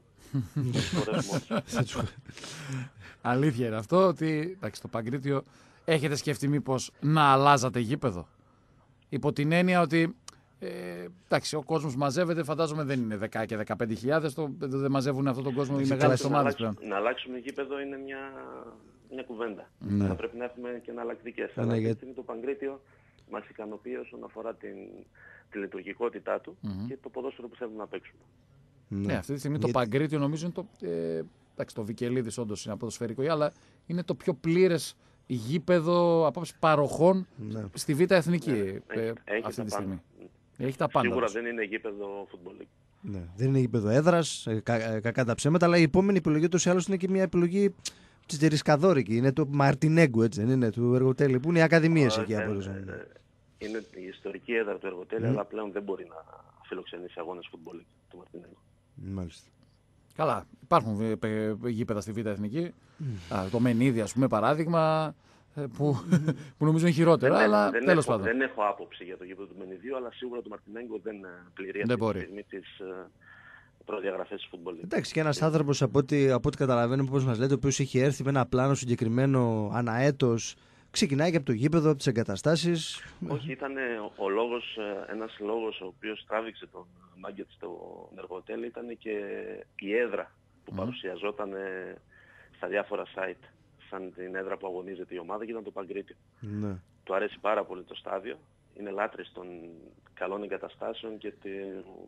Αλήθεια είναι αυτό ότι εντάξει, το Παγκρίτιο έχετε σκεφτεί μήπως να αλλάζατε γήπεδο? Υπό την έννοια ότι ε, εντάξει, ο κόσμος μαζεύεται, φαντάζομαι δεν είναι δέκα και δεκαπέντε χιλιάδες, το, δεν μαζεύουν αυτόν τον κόσμο οι μεγάλες ομάδες πλέον. Να αλλάξουμε γήπεδο είναι μια, μια κουβέντα. Ναι. Θα πρέπει να έχουμε και εναλλακτικές. Ναι, αλλά για... είναι το Παγκρίτιο μας ικανοποιεί όσον αφορά την, τη λειτουργικότητά του mm-hmm. και το ποδόσφαιρο που θέλουμε να παίξουμε. Ναι, ναι αυτή τη στιγμή για... το Παγκρίτιο νομίζω είναι το, ε, εντάξει, το Βικελίδης όντως είναι ποδοσφαιρικό, αλλά είναι το πιο πλήρες γήπεδο απόψη παροχών ναι. στη Β' Εθνική ναι, ε, έχει, αυτή έχει τη στιγμή. Πάντα. Έχει τα πάντα. Σίγουρα δεν είναι γήπεδο φουτμπολικό. Ναι, δεν είναι γήπεδο έδρας, ε, κα, ε, κακά τα ψέματα, αλλά η επόμενη επιλογή τους ή άλλως είναι και μια επιλογή της ρισκαδόρικη. Είναι το Μαρτινέγκου, έτσι δεν είναι, του Εργοτέλη, που είναι οι ακαδημίες εκεί από εδώ. Είναι η ιστορική έδρα του Εργοτέλη, mm. αλλά πλέον δεν μπορεί να φιλοξενήσει αγώνες φουτμπολικού του Μαρτινέγκου. Μάλιστα. Καλά, υπάρχουν γήπεδα στη Β' Εθνική. Mm. Α, το Μενίδη, ας πούμε, παράδειγμα, που, που νομίζω είναι χειρότερα, δεν, αλλά δεν τέλος έχω, πάντων. Δεν έχω άποψη για το γήπεδο του Μενιδίου, αλλά σίγουρα το Μαρτινέγκο δεν πληρεί αυτή τη στιγμή τις uh, προδιαγραφές της φουτμπολικού. Εντάξει, και ένας άνθρωπος από ό,τι, από ό,τι καταλαβαίνω, πώς μας λέτε, ο οποίος έχει έρθει με ένα πλάνο συγκεκριμένο αναέτος, ξεκινάει και από το γήπεδο, από τις εγκαταστάσεις. Όχι, ήταν ο λόγος, ένας λόγος ο οποίος τράβηξε τον Μάγκετ στο Εργοτέλη ήταν και η έδρα που mm. παρουσιαζόταν στα διάφορα site σαν την έδρα που αγωνίζεται η ομάδα και ήταν το Παγκρίτιο. Ναι. Του αρέσει πάρα πολύ το στάδιο, είναι λάτρης των καλών εγκαταστάσεων και τε,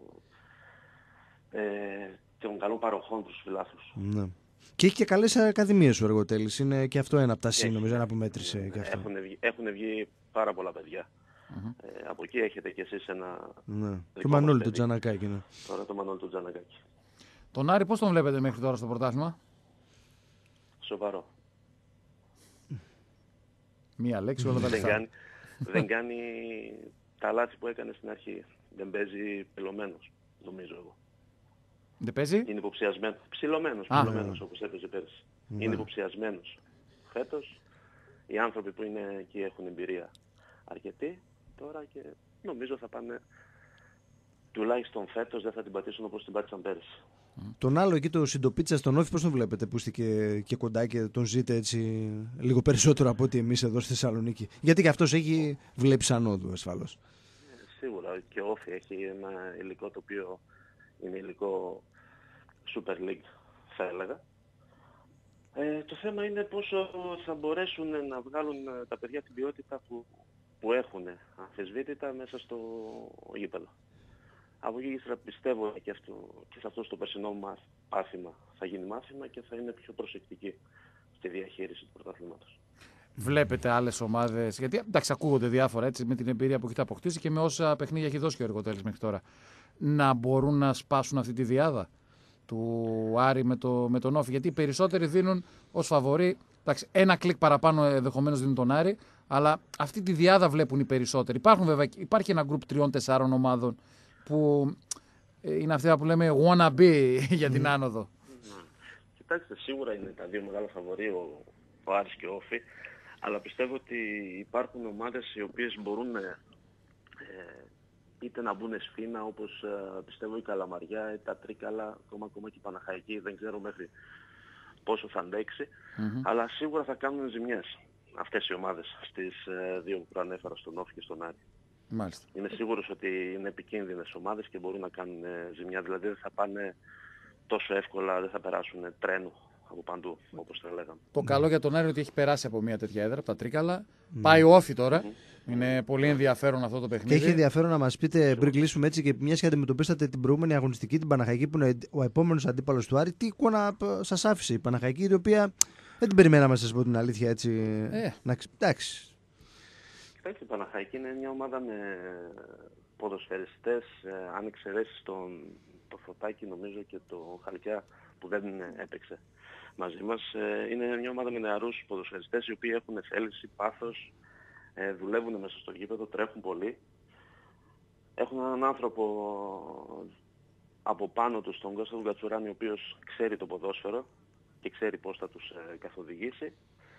ε, των καλών παροχών προς τους φιλάθλους. Ναι. Και έχει και καλές ακαδημίες ο Εργοτέλης. Είναι και αυτό ένα από τα σύν, νομίζω, ένα που μέτρησε. Ε, και αυτό. Έχουν, βγει, έχουν βγει πάρα πολλά παιδιά. Mm-hmm. Ε, από εκεί έχετε κι εσείς ένα... Ναι. Και ο Μανώλη του Τζανακάκη. Ναι. Τώρα το Μανώλη του Τζανακάκη. Τον Άρη πώς τον βλέπετε μέχρι τώρα στο πρωτάθλημα? Σοβαρό. Μία λέξη, όλα τα δεν, κάνει, δεν κάνει τα λάθη που έκανε στην αρχή. Δεν παίζει πυλωμένος, νομίζω εγώ. Δεν παίζει? Είναι υποψιασμένος. Ψιλωμένος, ψιλωμένος όπως έπαιζε πέρσι. Mm. Είναι υποψιασμένος. Φέτος οι άνθρωποι που είναι εκεί έχουν εμπειρία αρκετή τώρα και νομίζω θα πάνε τουλάχιστον φέτος δεν θα την πατήσουν όπως την πάτησαν πέρυσι. Τον άλλο εκεί, το Συντοπίτσα στον Όφη, πώς τον βλέπετε που είστε και, και κοντά και τον ζείτε έτσι λίγο περισσότερο από ότι εμείς εδώ στη Θεσσαλονίκη? Γιατί και αυτός έχει βλέψει ανόδου ασφαλώς. Σίγουρα και ο Όφη έχει ένα υλικό το οποίο είναι υλικό Super League, θα έλεγα. Ε, το θέμα είναι πόσο θα μπορέσουν να βγάλουν τα παιδιά την ποιότητα που, που έχουν αμφισβήτητα μέσα στο γήπεδο. Από εκεί πιστεύω και, αυτό, και σε αυτό το περσινό μάθημα θα γίνει μάθημα και θα είναι πιο προσεκτική στη διαχείριση του πρωταθλήματος. Βλέπετε άλλες ομάδες, γιατί εντάξει, ακούγονται διάφορα έτσι, με την εμπειρία που έχετε αποκτήσει και με όσα παιχνίδια έχει δώσει και ο Εργοτέλης μέχρι τώρα, να μπορούν να σπάσουν αυτή τη διάδα του Άρη με, το, με τον Όφη? Γιατί οι περισσότεροι δίνουν ως φαβορί, εντάξει, ένα κλικ παραπάνω ενδεχομένως δίνουν τον Άρη, αλλά αυτή τη διάδα βλέπουν οι περισσότεροι. Υπάρχουν βέβαια, υπάρχει ένα γκρουπ τριών τεσσάρων ομάδων που είναι αυτά που λέμε wannabe για την άνοδο. Κοιτάξτε, σίγουρα είναι τα δύο μεγάλα φαβορί, ο, ο Άρης και ο Όφη, αλλά πιστεύω ότι υπάρχουν ομάδες οι οποίες μπορούν ε, είτε να μπουν σφήνα, όπως ε, πιστεύω η Καλαμαριά, τα Τρίκαλα, ακόμα, ακόμα και η Παναχαϊκή, δεν ξέρω μέχρι πόσο θα αντέξει, mm-hmm. αλλά σίγουρα θα κάνουν ζημιές αυτές οι ομάδες στις ε, δύο που προανέφερα, στον Όφη και στον Άρη. Μάλιστα. Είμαι σίγουρος ότι είναι επικίνδυνες ομάδες και μπορούν να κάνουν ζημιά, δηλαδή δεν θα πάνε τόσο εύκολα, δεν θα περάσουν τρένο από παντού, όπως θα λέγαμε. Το καλό για τον Άρη είναι ότι έχει περάσει από μια τέτοια έδρα, από τα Τρίκαλα. Mm. Πάει ο Όφη τώρα. Mm. Είναι πολύ ενδιαφέρον αυτό το παιχνίδι. Και έχει ενδιαφέρον να μας πείτε, πριν κλείσουμε έτσι, και μιας και αντιμετωπίσατε την προηγούμενη αγωνιστική, την Παναχαϊκή, που είναι ο επόμενος αντίπαλος του Άρη, τι εικόνα σας άφησε η Παναχαϊκή, η οποία δεν την περιμέναμε, να σας πω την αλήθεια έτσι. Ε. Να... Εντάξει. Κοιτάξτε, η Παναχαϊκή είναι μια ομάδα με ποδοσφαιριστές, αν εξαιρέσεις τον το Φωτάκι νομίζω και το Χαλκιά που δεν έπαιξε μαζί μας. Είναι μια ομάδα με νεαρούς ποδοσφαιριστές οι οποίοι έχουν θέληση, πάθος, δουλεύουν μέσα στο γήπεδο, τρέχουν πολύ. Έχουν έναν άνθρωπο από πάνω τους, τον Κώστα Γκατσουράνη, ο οποίος ξέρει το ποδόσφαιρο και ξέρει πώς θα τους καθοδηγήσει.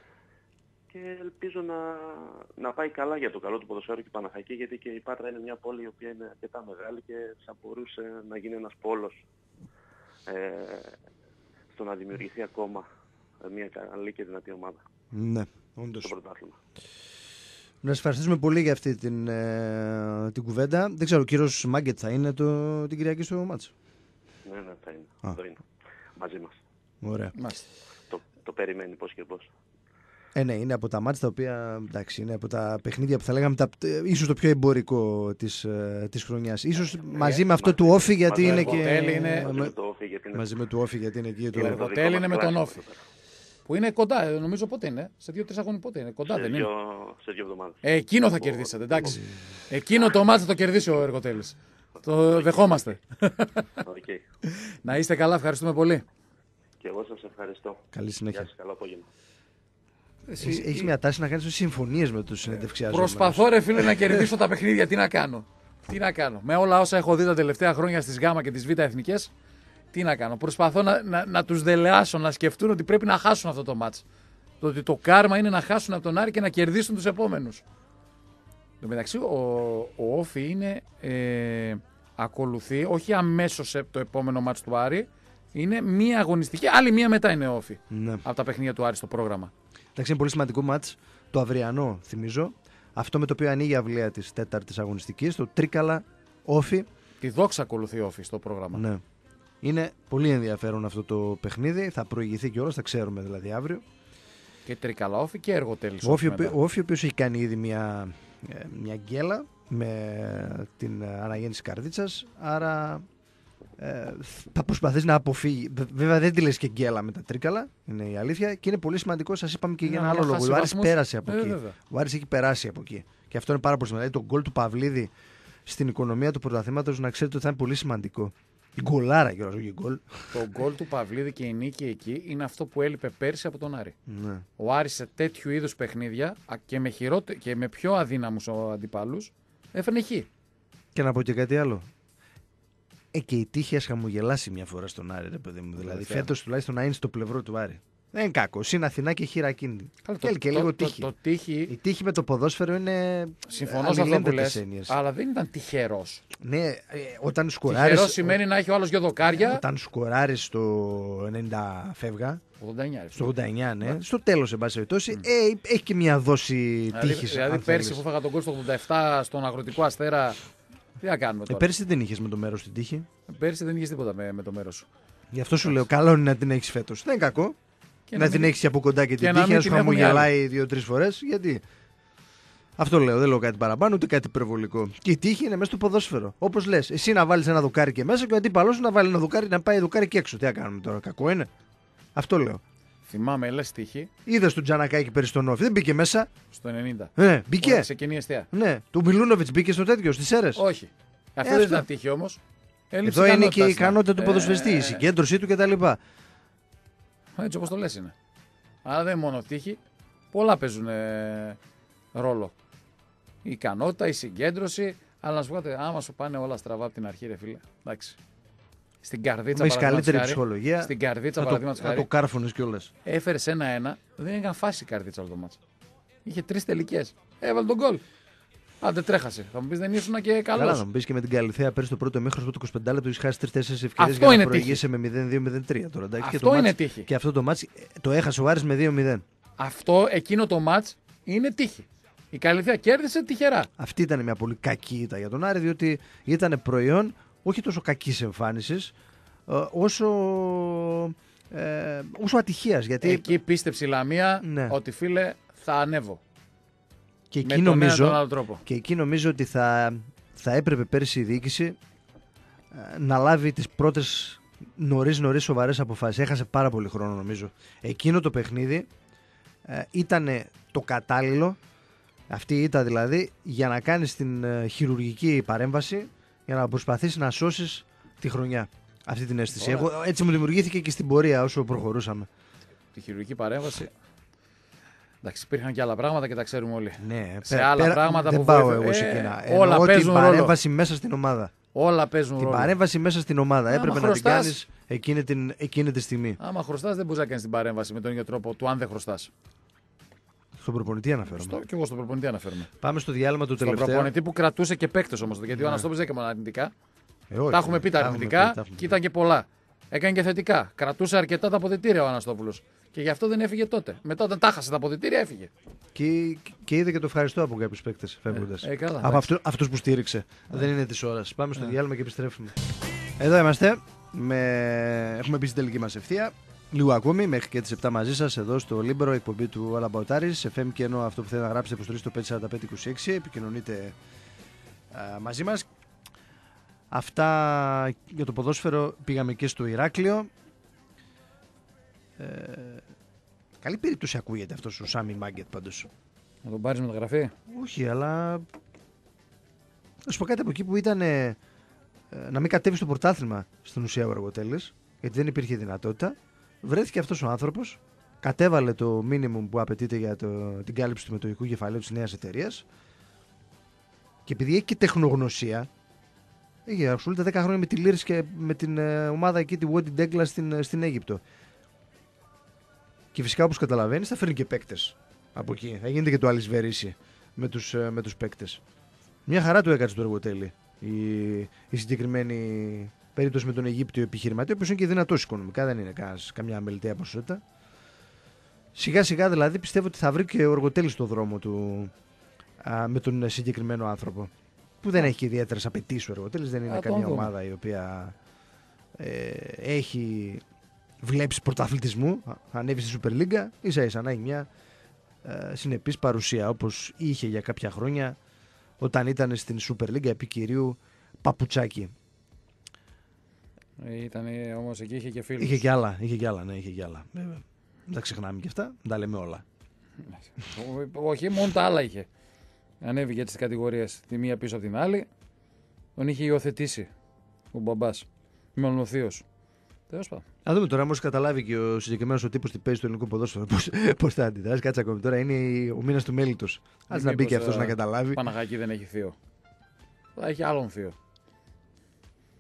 Και ελπίζω να, να πάει καλά για το καλό του ποδοσφαίρου και η Παναχαϊκή, γιατί και η Πάτρα είναι μια πόλη η οποία είναι αρκετά μεγάλη και θα μπορούσε να γίνει ένας πόλος ε, στο να δημιουργηθεί ακόμα μια καλή και δυνατή ομάδα. Ναι, όντως. Στο πρωτάθλημα. Να σας ευχαριστήσουμε πολύ για αυτή την, ε, την κουβέντα. Δεν ξέρω, ο κύριος Μάγκετ θα είναι το, την Κυριακή στο μάτσο? Ναι, ναι, θα είναι. Θα είναι. Μαζί μας. Ωραία. Το, το περιμένει πώς και πώς. Ε, ναι, είναι από τα μάτια τα οποία, εντάξει, είναι από τα παιχνίδια που θα λέγαμε τα, ίσως το πιο εμπορικό της, της χρονιάς. Ίσως ε, μαζί ε, με αυτό του Όφη, γιατί είναι και... Είναι... Μαζί, με το Όφη, γιατί είναι... μαζί με του Όφη, γιατί είναι εκεί. Το Εργοτέλη είναι με τον Όφη. Που είναι κοντά, νομίζω πότε είναι. Σε δύο-τρεις αγώνες πότε είναι. Κοντά σε δεν δύο, είναι. Σε δύο εβδομάδες. Ε, εκείνο θα κερδίσετε, εντάξει. Εκείνο το μάτς θα το κερδίσει ο Εργοτέλης. Το δεχόμαστε. Να είστε καλά, ευχαριστούμε πολύ. Και εγώ σας ευχαριστώ. Καλή συνέχεια. Γεια σας, καλό απόγευμα. Εσύ... Έχεις μια τάση να κάνεις συμφωνίες με τους συνεντευξιάζοντες. Προσπαθώ ρε φίλε να κερδίσω τα παιχνίδια. Τι να κάνω. Τι να κάνω. Με όλα όσα έχω δει τα τελευταία χρόνια στις Γ και τις Β εθνικές, τι να κάνω. Προσπαθώ να, να, να τους δελεάσω, να σκεφτούν ότι πρέπει να χάσουν αυτό το μάτς. Το ότι το κάρμα είναι να χάσουν από τον Άρη και να κερδίσουν τους επόμενους. Εν τω μεταξύ, ο, ο Όφη είναι, ε, ακολουθεί, όχι αμέσως το επόμενο μάτς του Άρη, είναι μία αγωνιστική, άλλη μία μετά είναι ο Όφη. Ναι. Από τα παιχνίδια του Άρη στο πρόγραμμα. Εντάξει, είναι πολύ σημαντικό μάτς. Το αυριανό, θυμίζω. Αυτό με το οποίο ανοίγει η αυλαία της τέταρτης αγωνιστικής, το Τρίκαλα Όφη. Τη Δόξα ακολουθεί Όφη στο πρόγραμμα. Ναι. Είναι πολύ ενδιαφέρον αυτό το παιχνίδι. Θα προηγηθεί κιόλας, θα ξέρουμε δηλαδή αύριο. Και Τρίκαλα Όφη και Εργοτέλης. Ο Όφη, ο Όφη ο οποίος έχει κάνει ήδη μια, μια γκέλα με την αναγέννηση Καρδίτσας. Άρα ε, θα προσπαθείς να αποφύγει. Βέβαια δεν τη λες και γκέλα με τα Τρίκαλα, είναι η αλήθεια. Και είναι πολύ σημαντικό, σας είπαμε και για ένα άλλο λόγο. Ο Άρης πέρασε από ε, εκεί. Βέβαια. Ο Άρης έχει περάσει από εκεί. Και αυτό είναι πάρα πολύ σημαντικό. Δηλαδή, το γκολ του Παυλίδη στην οικονομία του πρωταθλήματος, να ξέρετε ότι θα είναι πολύ σημαντικό. Η γκολάρα, Γιώργο, όχι γκολ. Το γκολ του Παυλίδη και η νίκη εκεί είναι αυτό που έλειπε πέρσι από τον Άρη. Ναι. Ο Άρης σε τέτοιου είδους παιχνίδια και με, χειρώτε, και με πιο αδύναμους αντιπάλους έφερνε χ. Και να πω και κάτι άλλο. Ε, και η τύχη ας χαμογελάσει μια φορά στον Άρη, ρε παιδί μου. Δηλαδή, φέτος τουλάχιστον να είναι στο πλευρό του Άρη. Δεν είναι κακό. Είναι Αθηνά και χειρακίνητη. Το, και το, λίγο το, τύχη. το, το τύχη. Η τύχη με το ποδόσφαιρο είναι. Συμφωνώ σε αυτό που λες, αλλά δεν ήταν τυχερός. Ναι, ε, όταν σκοράρεις. Τυχερός σημαίνει να έχει ο άλλος δύο δοκάρια. Όταν σκοράρεις στο ενενήντα φεύγα. ογδόντα εννιά, στο ογδόντα εννιά, ναι. Mm. Στο τέλος, εν πάση περιπτώσει, mm. ε, έχει και μια δόση τύχης. Δηλαδή, δηλαδή πέρσι που φάγα τον κόλ στο ογδόντα επτά στον Αγροτικό Αστέρα. Τι θα κάνουμε τώρα. Ε, πέρσι δεν είχες με το μέρος την τύχη. Ε, πέρσι δεν είχες τίποτα με, με το μέρος σου. Γι' αυτό σου λέω, καλό είναι να την έχεις φέτος. Δεν είναι κακό. Και να, να την έχεις από κοντά και, και την τύχη, να σου χαμογελάει δύο-τρεις φορές. Γιατί. Αυτό λέω, δεν λέω κάτι παραπάνω, ούτε κάτι υπερβολικό. Και η τύχη είναι μέσα στο ποδόσφαιρο. Όπως λες, εσύ να βάλεις ένα δοκάρι και μέσα και ο αντίπαλός σου να βάλει ένα δοκάρι, να πάει δοκάρι και έξω. Τι θα κάνουμε τώρα, κακό είναι. Αυτό λέω. Θυμάμαι, λες τύχη. Είδες τον Τζανακάκη πέρυσι στον Όφη, δεν μπήκε μέσα. Στο ενενήντα. Ναι, μπήκε. Σε κοινή αιστεία. Ναι, του Μιλούνοβιτς μπήκε στο τέτοιο, στις αίρες. Όχι. Αυτό ε, δεν ήταν τύχη όμως. Εδώ είναι και η ικανότητα του ποδοσφαιριστή, η συγκέντρωσή του κτλ. Έτσι όπως το λες είναι. Αλλά δεν είναι μόνο τύχη. Πολλά παίζουν ε, ρόλο. Η ικανότητα, η συγκέντρωση. Αλλά να σου πω, άμα σου πάνε όλα στραβά από την αρχή, ρε φίλε. Εντάξει. Στην καρδίτσα με καλύτερη ψυχολογία. Στην καρδίτσα παραδείγματος χάρη. Να το κάρφωνες κιόλας. Έφερε ένα-ένα, δεν έκανε φάση η καρδίτσα όλο το μάτς. Είχε τρεις τελικές. Έβαλε τον γκολ. Άντε τρέχασε. Θα μου πεις δεν ήσουν και καλός. Καλά, να μου πεις και με την Καλυθέα πέρσι το πρώτο μέχρι το είκοσι πέντε λεπτό είχε χάσει τρεις-τέσσερις ευκαιρίες για να προηγήσει με μηδέν δύο μηδέν τρία τώρα. Αυτό και το είναι μάτς, τύχη. Και αυτό το μάτς το έχασε ο Άρης με δύο μηδέν. Αυτό, εκείνο το μάτς είναι τύχη. Η Καλυθέα κέρδισε τυχερά. Αυτή ήταν μια πολύ κακή ήττα για τον Άρη, διότι ήταν προϊόν όχι τόσο κακής εμφάνισης, όσο, ε, όσο ατυχίας. Γιατί... Εκεί πίστεψε η Λαμία ναι. ότι φίλε θα ανέβω. Και εκεί, νομίζω, και εκεί νομίζω ότι θα, θα έπρεπε πέρσι η διοίκηση να λάβει τις πρώτες νωρίς νωρίς σοβαρές αποφάσεις. Έχασε πάρα πολύ χρόνο νομίζω. Εκείνο το παιχνίδι ε, ήταν το κατάλληλο, αυτή η ήττα δηλαδή, για να κάνεις την ε, χειρουργική παρέμβαση, για να προσπαθήσεις να σώσεις τη χρονιά. Αυτή την αίσθηση. Εγώ, έτσι μου δημιουργήθηκε και στην πορεία όσο προχωρούσαμε. Τη χειρουργική παρέμβαση. Εντάξει, υπήρχαν και άλλα πράγματα και τα ξέρουμε όλοι. Ναι, σε πέρα, άλλα πέρα, πράγματα δεν που πάω βοηθούν. εγώ σε ε, εκείνα. Όλα Εννοώ παίζουν την ρόλο. παρέμβαση μέσα στην ομάδα. Όλα παίζουν την ρόλο. Την παρέμβαση μέσα στην ομάδα. Άμα έπρεπε χρωστάς, να την κάνεις εκείνη, την, εκείνη τη στιγμή. Άμα χρωστάς, δεν μπορείς να κάνεις την παρέμβαση με τον ίδιο τρόπο του αν δεν χρωστάς. Στον προπονητή αναφέρομαι. Στο, και εγώ στον προπονητή αναφέρομαι. Πάμε στο διάλειμμα του τελευταίου. Στον προπονητή που κρατούσε και παίκτες όμως. Γιατί ναι. ο Αναστόπουλος δεν έκανε μόνο αρνητικά. Ε, όχι, τα έχουμε πει τα αρνητικά πει, και ήταν και πολλά. Έκανε και θετικά. Κρατούσε αρκετά τα αποδυτήρια ο Αναστόπουλος. Και γι' αυτό δεν έφυγε τότε. Μετά όταν τα χάσε τα αποδυτήρια έφυγε. Και, και είδε και το ευχαριστώ από κάποιους παίκτες φεύγοντας. Ε, ε, καλά, από αυτού, αυτούς που στήριξε. Ε. Δεν είναι της ώρας. Πάμε στο ε. διάλειμμα και επιστρέφουμε. Εδώ είμαστε. Με... Έχουμε μπει στην τελική μας ευθεία. Λίγο ακόμη, μέχρι και τις επτά μαζί σας εδώ στο Λίμπερο, εκπομπή του All About Aris. Σε εφ εμ και ενώ αυτό που θέλετε να γράψετε, υποστηρίζει το πέντε τέσσερα πέντε είκοσι έξι. Επικοινωνείτε α, μαζί μας. Αυτά για το ποδόσφαιρο. Πήγαμε και στο Ηράκλειο. Ε, καλή περίπτωση ακούγεται αυτός ο Σάμι Μάγκετ πάντως. Να τον πάρεις μεταγραφή? Όχι, αλλά θα σου πω κάτι από εκεί που ήταν ε, να μην κατέβει στο πρωτάθλημα στην ουσία ο Αργοτέλης, γιατί δεν υπήρχε δυνατότητα. Βρέθηκε αυτός ο άνθρωπος, κατέβαλε το minimum που απαιτείται για το, την κάλυψη του μετοχικού κεφαλαίου της νέας εταιρείας και επειδή έχει και τεχνογνωσία, έχει ασχολείται δέκα χρόνια με τη Λύρης και με την ε, ομάδα εκεί, τη Wadi Degla στην, στην Αίγυπτο. Και φυσικά όπως καταλαβαίνεις θα φέρνει και παίκτες από εκεί. Θα γίνεται και το Αλισβερίσι με τους, ε, με τους παίκτες. Μια χαρά του έκατσε το Αργοτέλη η, η συγκεκριμένη περίπτωση με τον Αιγύπτιο επιχειρηματία, ο οποίος είναι και δυνατός οικονομικά, δεν είναι κανάς, καμιά αμεληταία ποσότητα. Σιγά σιγά δηλαδή πιστεύω ότι θα βρει και ο Αργοτέλης στο δρόμο του α, με τον συγκεκριμένο άνθρωπο. Που δεν έχει ιδιαίτερες απαιτήσεις ο Αργοτέλης, δεν είναι α, καμιά ομάδα η οποία ε, έχει βλέψει πρωταθλητισμού, ανέβει στη Super League, ίσα ίσα να έχει μια ε, συνεπής παρουσία όπως είχε για κάποια χρόνια όταν ήταν στην Super League επί κυρίου Παπουτσάκη. Ήταν όμως εκεί είχε και φίλους. Είχε και άλλα, είχε και άλλα, ναι, είχε και άλλα. Βέβαια. Δεν τα ξεχνάμε και αυτά, δεν τα λέμε όλα. Όχι, μόνο τα άλλα είχε. Ανέβηκε τις κατηγορίες τη μία πίσω από την άλλη. Τον είχε υιοθετήσει ο μπαμπάς. Μάλλον ο θείος. Τέλος πάντων. Να δούμε τώρα, όμως καταλάβει και ο συγκεκριμένος ο τύπος τι παίζει στο ελληνικό ποδόσφαιρο. Πώς θα αντιδράσει, κάτσε ακόμη. Τώρα είναι ο μήνας του μέλιτος. Ας να μπει και αυτός να καταλάβει. Παναχάκη δεν έχει θείο. Θα έχει άλλον θείο.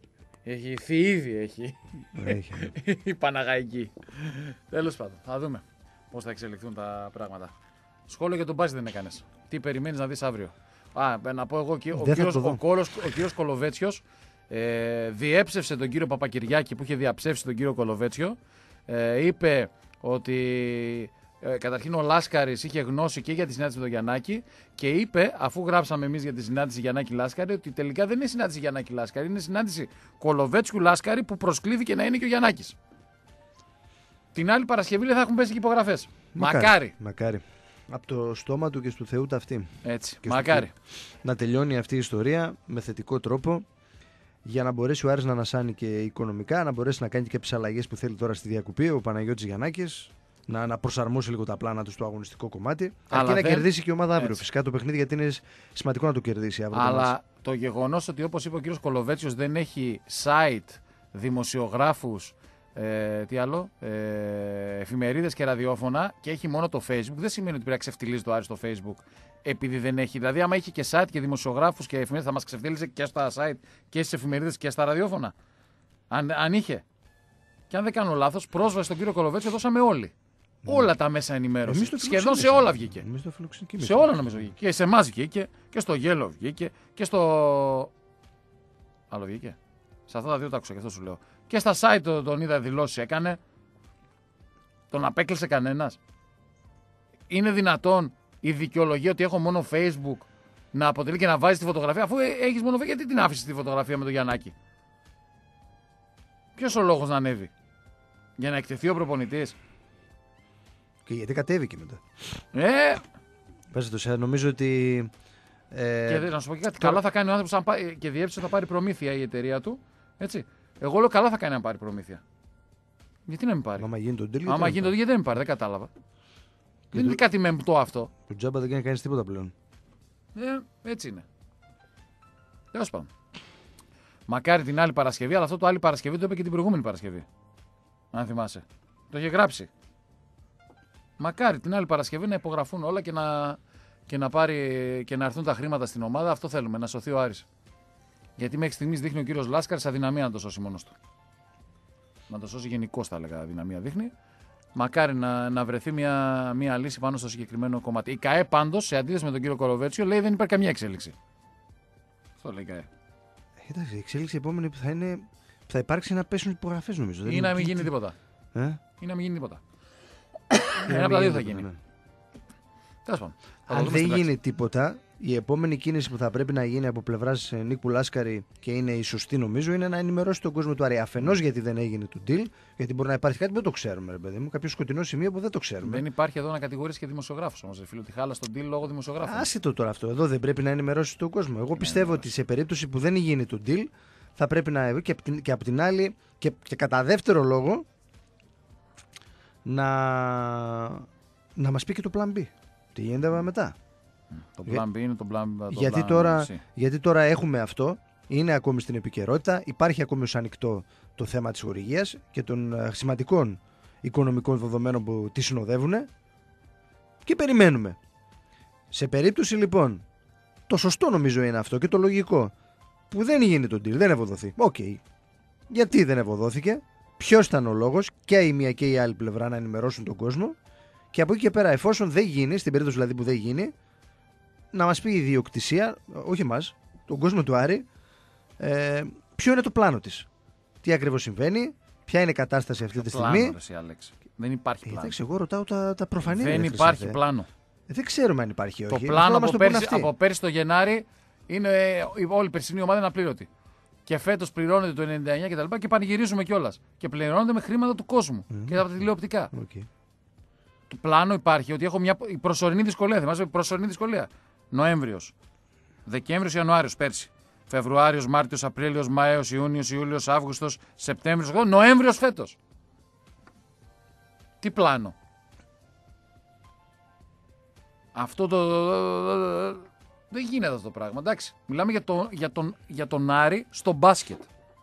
Έχει θηίδη, έχει. Έχει. Η Παναγαϊκή. Τέλος πάντων, θα δούμε πώς θα εξελιχθούν τα πράγματα. Σχόλιο για τον μπάσκετ δεν έκανες. Τι περιμένεις να δεις αύριο? Α, να πω εγώ, ο κύριος, ο, Κόλος, ο κύριος Κολοβέτσιος ε, διέψευσε τον κύριο Παπακυριάκη που είχε διαψεύσει τον κύριο Κολοβέτσιο. Ε, είπε ότι ε, καταρχήν ο Λάσκαρης είχε γνώση και για τη συνάντηση με τον Γιαννάκη και είπε, αφού γράψαμε εμείς για τη συνάντηση Γιαννάκη-Λάσκαρη, ότι τελικά δεν είναι συνάντηση Γιαννάκη-Λάσκαρη, είναι συνάντηση Κολοβέτσιου-Λάσκαρη που προσκλήθηκε να είναι και ο Γιαννάκης. Την άλλη Παρασκευή θα έχουν πέσει και υπογραφές. Μακάρι. Μακάρι. Μακάρι. Από το στόμα του και του Θεού ταυτή. Έτσι. Και Μακάρι. Να τελειώνει αυτή η ιστορία με θετικό τρόπο για να μπορέσει ο Άρης να ανασάνει και οικονομικά, να μπορέσει να κάνει και κάποιες αλλαγές που θέλει τώρα στη διακοπή ο Παναγιώτης Γιαννάκης, να, να προσαρμόσει λίγο τα πλάνα του στο αγωνιστικό κομμάτι. Αλλά αρκεί δεν... να κερδίσει και η ομάδα αύριο. Έτσι. Φυσικά το παιχνίδι, γιατί είναι σημαντικό να το κερδίσει αύριο. Αλλά το, το γεγονός ότι, όπως είπε ο κύριος Κολοβέτσιος, δεν έχει site, δημοσιογράφους, Ε, τι άλλο, ε, εφημερίδες και ραδιόφωνα και έχει μόνο το Facebook, δεν σημαίνει ότι πρέπει να ξεφτιλίζει το Άρη στο Facebook επειδή δεν έχει. Δηλαδή, άμα είχε και site και δημοσιογράφους και εφημερίδες, θα μας ξεφτίλιζε και στα site και στις εφημερίδες και στα ραδιόφωνα. Αν, αν είχε. Και αν δεν κάνω λάθος, πρόσβαση στον κύριο Κολοβέτσιο δώσαμε όλοι. Mm. Όλα τα μέσα ενημέρωση. Σχεδόν σε όλα βγήκε. Σε όλα νομίζω βγήκε. Και σε εμάς βγήκε και στο Γέλο βγήκε και στο. Άλλο βγήκε. Σε αυτά τα δύο τα άκουσα και αυτό σου λέω. Και στα site τον, τον είδα δηλώσει έκανε. Τον απέκλεισε κανένας. Είναι δυνατόν η δικαιολογία ότι έχω μόνο Facebook να αποτελεί και να βάζει τη φωτογραφία, αφού έχεις μόνο Facebook, γιατί την άφησες τη φωτογραφία με τον Γιαννάκη? Ποιος ο λόγος να ανέβει? Για να εκτεθεί ο προπονητής? Και γιατί κατέβηκε μετά. Ε! Πες το, νομίζω ότι... Ε... Και να σου πω και κάτι, καλά θα κάνει ο άνθρωπος πά... και διέψησε θα πάρει προμήθεια η εταιρεία του. Έτσι. Εγώ λέω καλά θα κάνει να πάρει προμήθεια. Γιατί να μην πάρει? Άμα γίνει τον deal, Άμα γίνει τον deal, γιατί δεν μην πάρει, δεν κατάλαβα. Και δεν το... είναι κάτι μεμπτό αυτό. Το τζάμπα δεν κάνει κανείς τίποτα πλέον. Ε, έτσι είναι. Τέλος πάντων. Μακάρι την άλλη Παρασκευή, αλλά αυτό το άλλη Παρασκευή το είπε και την προηγούμενη Παρασκευή. Αν θυμάσαι. Το είχε γράψει. Μακάρι την άλλη Παρασκευή να υπογραφούν όλα και να, και να, πάρει, και να έρθουν τα χρήματα στην ομάδα. Αυτό θέλουμε, να σωθεί ο Άρης. Γιατί μέχρι στιγμής δείχνει ο κύριος Λάσκαρης αδυναμία να το σώσει μόνος του. Να το σώσει γενικώς, θα έλεγα, αδυναμία δείχνει. Μακάρι να, να βρεθεί μια, μια λύση πάνω στο συγκεκριμένο κομμάτι. Η ΚΑΕ πάντως, σε αντίθεση με τον κύριο Κολοβέτσιο, λέει δεν υπάρχει καμία εξέλιξη. Αυτό λέει η ΚΑΕ. Εντάξει, η εξέλιξη επόμενη που θα, είναι, που θα υπάρξει να πέσουν υπογραφές νομίζω. Ή να μην γίνει τίποτα. Ε? Ή να μην γίνει τίποτα. Ένα από τα δύο θα γίνει. Ναι. Τέλος πάντων. Αν δεν γίνει τίποτα, η επόμενη κίνηση που θα πρέπει να γίνει από πλευράς Νίκου Λάσκαρη και είναι η σωστή νομίζω είναι να ενημερώσει τον κόσμο του Άρη. Αφενός γιατί δεν έγινε το deal, γιατί μπορεί να υπάρχει κάτι που δεν το ξέρουμε, ρε παιδί μου, κάποιο σκοτεινό σημείο που δεν το ξέρουμε. Δεν υπάρχει εδώ να κατηγορήσει και δημοσιογράφους όμως, φίλε, ότι χάλασε τον deal λόγω δημοσιογράφων. Άσχετο τώρα αυτό. Εδώ δεν πρέπει να ενημερώσει τον κόσμο. Εγώ πιστεύω ότι σε περίπτωση που δεν γίνει το deal, θα πρέπει να. και, και από την άλλη, και, και κατά δεύτερο λόγο, να, να μας πει και το plan B. Τι γίνεται μετά. Το plan B είναι το plan B. Γιατί, τώρα, γιατί τώρα έχουμε αυτό, είναι ακόμη στην επικαιρότητα, υπάρχει ακόμη ως ανοιχτό το θέμα της χορηγίας και των uh, σημαντικών οικονομικών δεδομένων που τη συνοδεύουν και περιμένουμε. Σε περίπτωση λοιπόν, το σωστό νομίζω είναι αυτό και το λογικό, που δεν γίνει το deal, δεν ευωδοθεί. Οκ. Okay. Γιατί δεν ευωδόθηκε, ποιος ήταν ο λόγος, και η μία και η άλλη πλευρά να ενημερώσουν τον κόσμο και από εκεί και πέρα, εφόσον δεν γίνει, στην περίπτωση δηλαδή που δεν γίνει, να μας πει η ιδιοκτησία, όχι εμάς, τον κόσμο του Άρη, ε, ποιο είναι το πλάνο της. Τι ακριβώς συμβαίνει, ποια είναι η κατάσταση αυτή τη στιγμή. Πλάνο, εσύ, Άλεξ. Δεν υπάρχει πλάνο. Εντάξει, εγώ ρωτάω τα, τα προφανή. Δεν υπάρχει ρε, πλάνο. Ε, δεν ξέρουμε αν υπάρχει ή όχι. Το πλάνο από πέρσι, από πέρσι το Γενάρη είναι όλη η περσινή ομάδα είναι απλήρωτη. Και φέτος πληρώνεται το ενενήντα εννιά και τα λοιπά και πανηγυρίζουμε κιόλας. Και πληρώνεται με χρήματα του κόσμου mm. και από τα τηλεοπτικά. Okay. Το πλάνο υπάρχει ότι έχω μια προσωρινή δυσκολία. Θυμάσαι, προσωρινή δυσκολία. Νοέμβριος, Δεκέμβριος, Ιανουάριος πέρσι. Φεβρουάριος, Μάρτιος, Απρίλιος, Μάιος, Ιούνιος, Ιούλιος, Αύγουστος, Σεπτέμβριος, Νοέμβριος φέτος. Τι πλάνο. Αυτό το. Δεν γίνεται αυτό το πράγμα. Εντάξει. Μιλάμε για, το, για, τον, για τον Άρη στο μπάσκετ.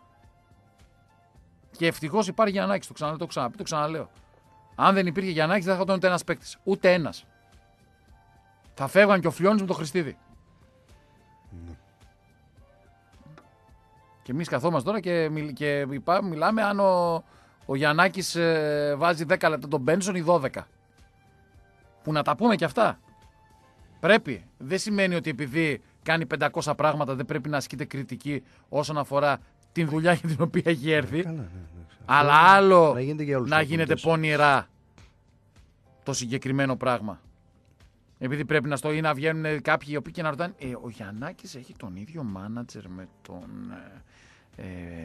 Και ευτυχώς υπάρχει Γιαννάκης. Το, ξανα, το, ξαναπεί, το ξαναλέω. Αν δεν υπήρχε Γιαννάκης δεν θα ήταν ούτε ένας παίκτης. Ούτε ένας. Θα φεύγαν και ο Φλιώνης με το Χριστίδη. Mm. Και εμείς καθόμαστε τώρα και, μιλ, και μιλάμε αν ο, ο Γιαννάκης ε, βάζει δέκα λεπτά τον Μπένσον ή δώδεκα. Που να τα πούμε και αυτά. Πρέπει. Δεν σημαίνει ότι επειδή κάνει πεντακόσια πράγματα δεν πρέπει να ασκείται κριτική όσον αφορά την δουλειά για την οποία έχει έρθει. Καλά, ναι, ναι, αλλά άλλο να γίνεται, να γίνεται πονηρά το συγκεκριμένο πράγμα. Επειδή πρέπει να στο ή να βγαίνουν κάποιοι οι οποίοι και να ρωτάνε ε, ο Γιαννάκης έχει τον ίδιο μάνατζερ με τον ε,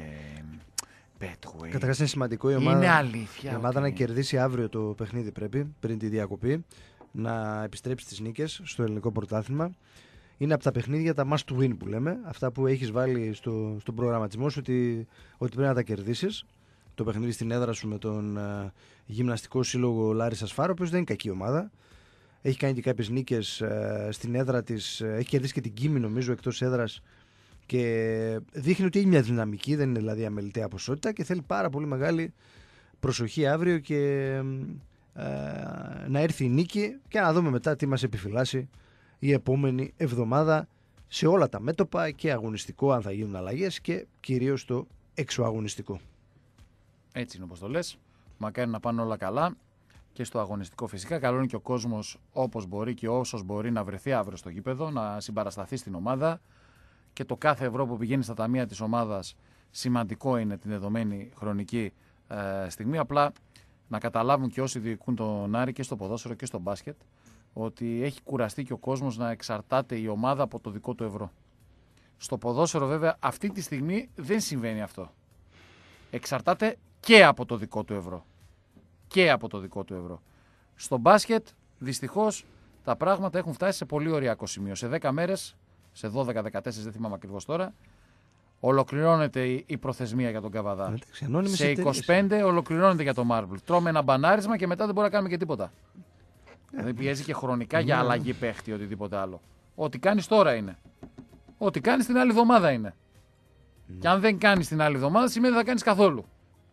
Petway. Καταρχάς είναι σημαντικό η ομάδα, είναι αλήθεια, η ομάδα ότι... να κερδίσει αύριο το παιχνίδι πρέπει, πριν τη διακοπή, να επιστρέψει τις νίκες στο ελληνικό πρωτάθλημα. Είναι από τα παιχνίδια τα must win που λέμε, αυτά που έχεις βάλει στο, στον προγραμματισμό σου ότι, ότι πρέπει να τα κερδίσεις. Το παιχνίδι στην έδρα σου με τον uh, γυμναστικό σύλλογο Λάρης Ασφάρο, ο οποίος δεν είναι κακή ομάδα. Έχει κάνει και κάποιες νίκες uh, στην έδρα της, uh, έχει κερδίσει και την Κίμη νομίζω εκτός έδρας και δείχνει ότι έχει μια δυναμική, δεν είναι δηλαδή αμεληταία ποσότητα και θέλει πάρα πολύ μεγάλη προσοχή αύριο και uh, να έρθει η νίκη και να δούμε μετά τι μας επιφυλάσσει η επόμενη εβδομάδα σε όλα τα μέτωπα και αγωνιστικό αν θα γίνουν αλλαγές και κυρίως το εξωαγωνιστικό. Έτσι είναι όπως το λες. Μακάρι να πάνε όλα καλά και στο αγωνιστικό φυσικά. Καλό είναι και ο κόσμος όπως μπορεί και όσος μπορεί να βρεθεί αύριο στο γήπεδο, να συμπαρασταθεί στην ομάδα και το κάθε ευρώ που πηγαίνει στα ταμεία της ομάδας σημαντικό είναι την δεδομένη χρονική ε, στιγμή. Απλά να καταλάβουν και όσοι διοικούν τον Άρη και στο ποδόσφαιρο και στο μπάσκετ ότι έχει κουραστεί και ο κόσμος να εξαρτάται η ομάδα από το δικό του ευρώ. Στο ποδόσφαιρο βέβαια αυτή τη στιγμή δεν συμβαίνει αυτό. Εξαρτάται και από το δικό του ευρώ. Και από το δικό του ευρώ. Στο μπάσκετ, δυστυχώς, τα πράγματα έχουν φτάσει σε πολύ ωριακό σημείο. Σε δέκα μέρες, σε δώδεκα δεκατέσσερα, δεν θυμάμαι ακριβώς τώρα, ολοκληρώνεται η προθεσμία για τον Καβαδά. Εντάξει, σε είκοσι πέντε ολοκληρώνεται για το Μάρμπλ. Τρώμε ένα μπανάρισμα και μετά δεν μπορεί να κάνουμε και τίποτα. Yeah. Δεν πιέζει και χρονικά yeah. για αλλαγή παίχτη ή οτιδήποτε άλλο. Ό,τι κάνεις τώρα είναι. Ό,τι κάνεις την άλλη εβδομάδα είναι. Mm. Και αν δεν κάνεις την άλλη εβδομάδα, σημαίνει ότι θα κάνεις καθόλου.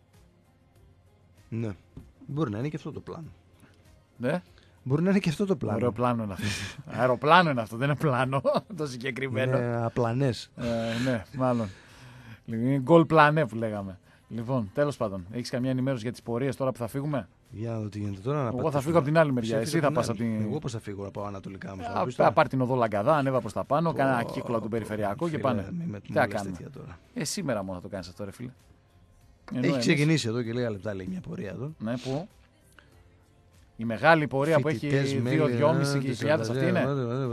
Ναι. Μπορεί να είναι και αυτό το πλάνο. Ναι. Μπορεί να είναι και αυτό το πλάνο. Αεροπλάνο είναι αυτό. Αεροπλάνο είναι αυτό, δεν είναι πλάνο το συγκεκριμένο. Είναι απλανές. Ε, ναι, μάλλον. Είναι γκολ πλανέ που λέγαμε. Λοιπόν, τέλος πάντων, έχεις καμιά ενημέρωση για τις πορείες τώρα που θα φύγουμε? Για να δω τι γίνεται τώρα. Εγώ θα φύγω από την άλλη μεριά. Εσύ θα πας από την. Εγώ πώς θα φύγω, να πάω ανατολικά μου. Θα πάρει την οδό Λαγκαδά, ανέβα προς τα πάνω, κάνα ένα κύκλο από τον περιφερειακό και πάνε. Τι θα κάνουμε. Ε, σήμερα μόνο θα το κάνεις αυτό, ρε φίλε. Έχει ξεκινήσει εδώ και λίγα λεπτά λέει μια πορεία εδώ. Ναι, που. Η μεγάλη πορεία που έχει δύο δυόμισι χιλιάδες αυτή είναι.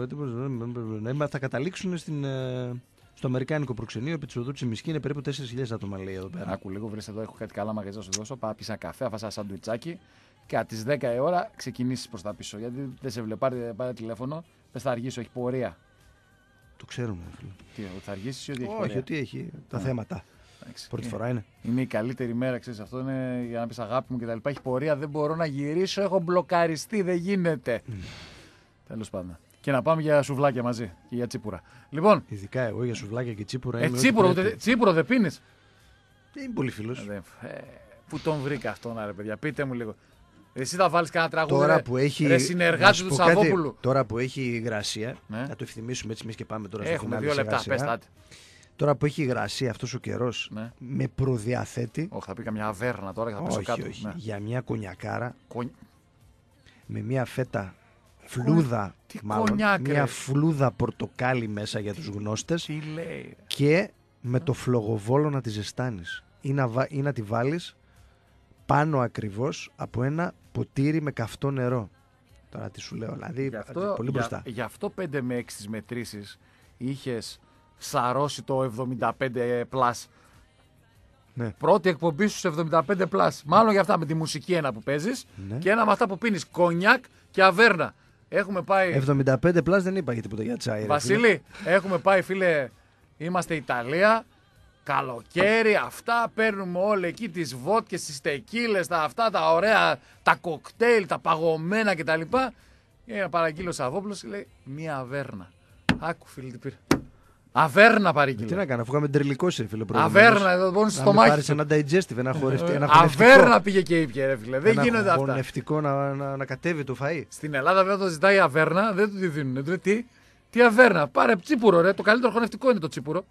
Ναι, θα καταλήξουν στην. Στο αμερικάνικο προξενείο επί της οδού Τσιμισκή είναι περίπου τέσσερις χιλιάδες άτομα λέει εδώ πέρα. Άκου λίγο, βρες εδώ, έχω κάτι καλά μαγαζιά να σου δώσω. Πάω πίσω καφέ, αφάσα ένα σαντουιτσάκι και από τις δέκα η ώρα ξεκινήσεις προς τα πίσω. Γιατί δεν σε βλέπει, πάρε, πάρε τηλέφωνο, πες θα αργήσω, έχει πορεία. Το ξέρουμε, φίλε. Τι, ότι θα αργήσεις ή ότι έχει Όχι, πορεία? ότι έχει τα θέματα. Άξι. Πρώτη φορά είναι. Είναι η καλύτερη μέρα, ξέρεις, αυτό είναι για να πεις αγάπη μου κτλ. Έχει πορεία, δεν μπορώ να γυρίσω, έχω μπλοκαριστεί, δεν γίνεται. Mm. Τέλος πάντων. Και να πάμε για σουβλάκια μαζί και για τσίπουρα. Λοιπόν. Ειδικά εγώ για σουβλάκια και τσίπουρα. Ε, τσίπουρο, ούτε, τσίπουρο δεν πίνεις? Δεν είμαι πολύ φίλος. Ε, ε, πού τον βρήκα αυτόν, ρε παιδιά, πείτε μου λίγο. Εσύ θα βάλεις κανένα τραγούδι, τώρα ρε, που έχει, ρε συνεργάτη του Σαββόπουλου. Τώρα που έχει υγρασία, ναι. Να το ευθυμίσουμε έτσι εμείς και πάμε τώρα στο Έχουμε δύο λεπτά, πες τάτε. Τώρα που έχει υγρασία αυτός ο καιρός, ναι. Με προδιαθέτει. Όχι, θα πει καμιά αβέρνα τώρα και θα πέσω κάτω. Όχι, ναι. Για μια κονιακάρα. Κον... Με μια φέτα φλούδα. Τι μάλλον, κονιάκ, μια ρε. φλούδα πορτοκάλι μέσα για τους γνώστες. Τι λέει. Και με το φλογοβόλο να τη ζεστάνεις. Ή να, βα... ή να τη βάλεις πάνω ακριβώς από ένα ποτήρι με καυτό νερό. Τώρα τι σου λέω, δηλαδή γι αυτό, πολύ μπροστά. Γι' αυτό πέντε με έξι τις μετρήσεις είχες σαρώσει το εβδομήντα πέντε πλας. Ναι. Πρώτη εκπομπή σου εβδομήντα πέντε πλας. Μάλλον για αυτά με τη μουσική ένα που παίζεις, ναι. Και ένα με αυτά που πίνεις κονιάκ και αβέρνα. Έχουμε πάει. εβδομήντα πέντε πλας δεν είπα για τίποτα για τσάι. Βασίλη, έχουμε πάει, φίλε. Είμαστε Ιταλία. Καλοκαίρι, αυτά παίρνουμε όλοι εκεί τις βότκες, τις τεκίλες, τα αυτά τα ωραία, τα κοκτέιλ, τα παγωμένα κτλ. Και να παραγγείλει ο Σαββόπουλος και λέει μία αβέρνα. Άκου, φίλε, τι πήρε. Αβέρνα παρήγγειλε. Τι να κάνω, αφού είχαμε τρελικώσει, φίλε. Αβέρνα, εδώ πόνου στο μάχη. Πάρεις ένα digestive, ένα χορευτικό. Αβέρνα πήγε και ήπια, ρε φίλε. Δεν γίνονται αυτά. Ένα χορευτικό να, να, να κατέβει το φαΐ. Στην Ελλάδα βέβαια το ζητάει αβέρνα, δεν του τη δίνουν. Τι, τι αβέρνα, πάρε τσίπουρο, ρε. Το καλύτερο χορευτικό είναι το τσίπουρο.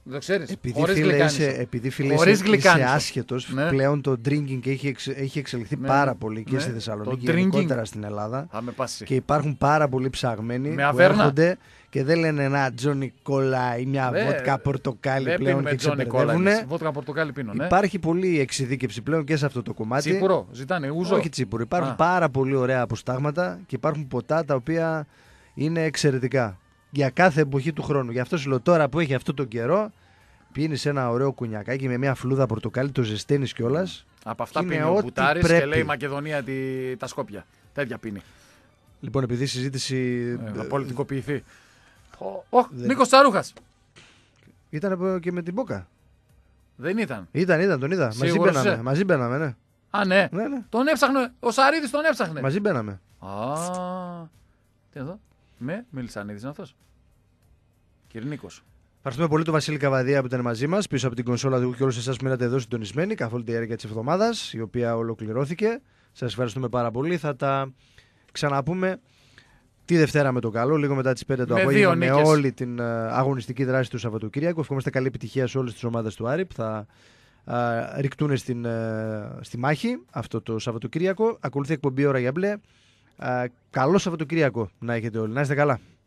Δεν το ξέρεις. Επειδή Χωρίς φίλε γλυκάνισο. είσαι, επειδή, φίλε, Χωρίς είσαι, γλυκάνισο. είσαι άσχετος, Ναι. πλέον το drinking έχει, εξ, έχει εξελιχθεί Ναι. πάρα πολύ και Ναι. στη Θεσσαλονίκη Το και γενικότερα drinking. στην Ελλάδα. Θα με πάσει. Και υπάρχουν πάρα πολλοί ψαγμένοι Με που αβέρνα. έρχονται και δεν λένε ένα Τζόνι Κόλλα ή μια Δε- βότκα πορτοκάλι Δεν πλέον πίνουμε και Τζόνι Κόλλα. ξεμπερδεύουνε. Βότκα πορτοκάλι πίνω. Ναι. Υπάρχει πολλή εξειδίκευση πλέον και σε αυτό το κομμάτι. Τσίπουρο, ζητάνε, ούζο. Όχι τσίπουρο. Υπάρχουν Α. πάρα πολύ ωραία αποστάγματα και υπάρχουν ποτά τα οποία είναι εξαιρετικά για κάθε εποχή του χρόνου. Γι' αυτό σου λέω τώρα που έχει αυτό τον καιρό, πίνεις ένα ωραίο κουνιακάκι με μια φλούδα πορτοκάλι, το ζεσταίνεις κιόλας. Από αυτά είναι πίνει ο ό,τι Μπουτάρης και πρέπει. λέει η Μακεδονία τη, τα Σκόπια. Τέτοια πίνει. Λοιπόν, επειδή η συζήτηση Ε, ε, θα πολιτικοποιηθεί. Ωχ, δεν- Νίκος Τσαρούχας. ήταν από- και με την Μπόκα. Δεν ήταν. Ήταν, ήταν, τον είδα. Μαζί Σίγουρος μπαίναμε. είσαι? Μαζί μπαίναμε, ναι. Α, ναι. ναι, ναι. Τον έψαχνε. Ο Σαρίδης τον έψαχνε. Μαζί μπαίναμε. Α, τι εδώ. Με Μελισσανίδης είναι αυτός. Κύριε Νίκος. Ευχαριστούμε πολύ τον Βασίλη Καβαδία που ήταν μαζί μας πίσω από την κονσόλα του και όλους εσάς που μείνατε εδώ συντονισμένοι καθ' όλη τη διάρκεια της εβδομάδας, η οποία ολοκληρώθηκε. Σας ευχαριστούμε πάρα πολύ. Θα τα ξαναπούμε τη Δευτέρα με το καλό, λίγο μετά τις πέντε το Με απόγευμα, δύο με νίκες. όλη την ε, αγωνιστική δράση του Σαββατοκύριακου. Ευχόμαστε καλή επιτυχία σε όλες τις ομάδες του Άρη που θα ε, ρηκτούν στην, ε, στη μάχη αυτό το Σαββατοκύριακο. Ακολουθεί εκπομπή Ώρα για Μπλε. Ε, καλό Σαββατοκύριακο να έχετε όλοι. Να είστε καλά.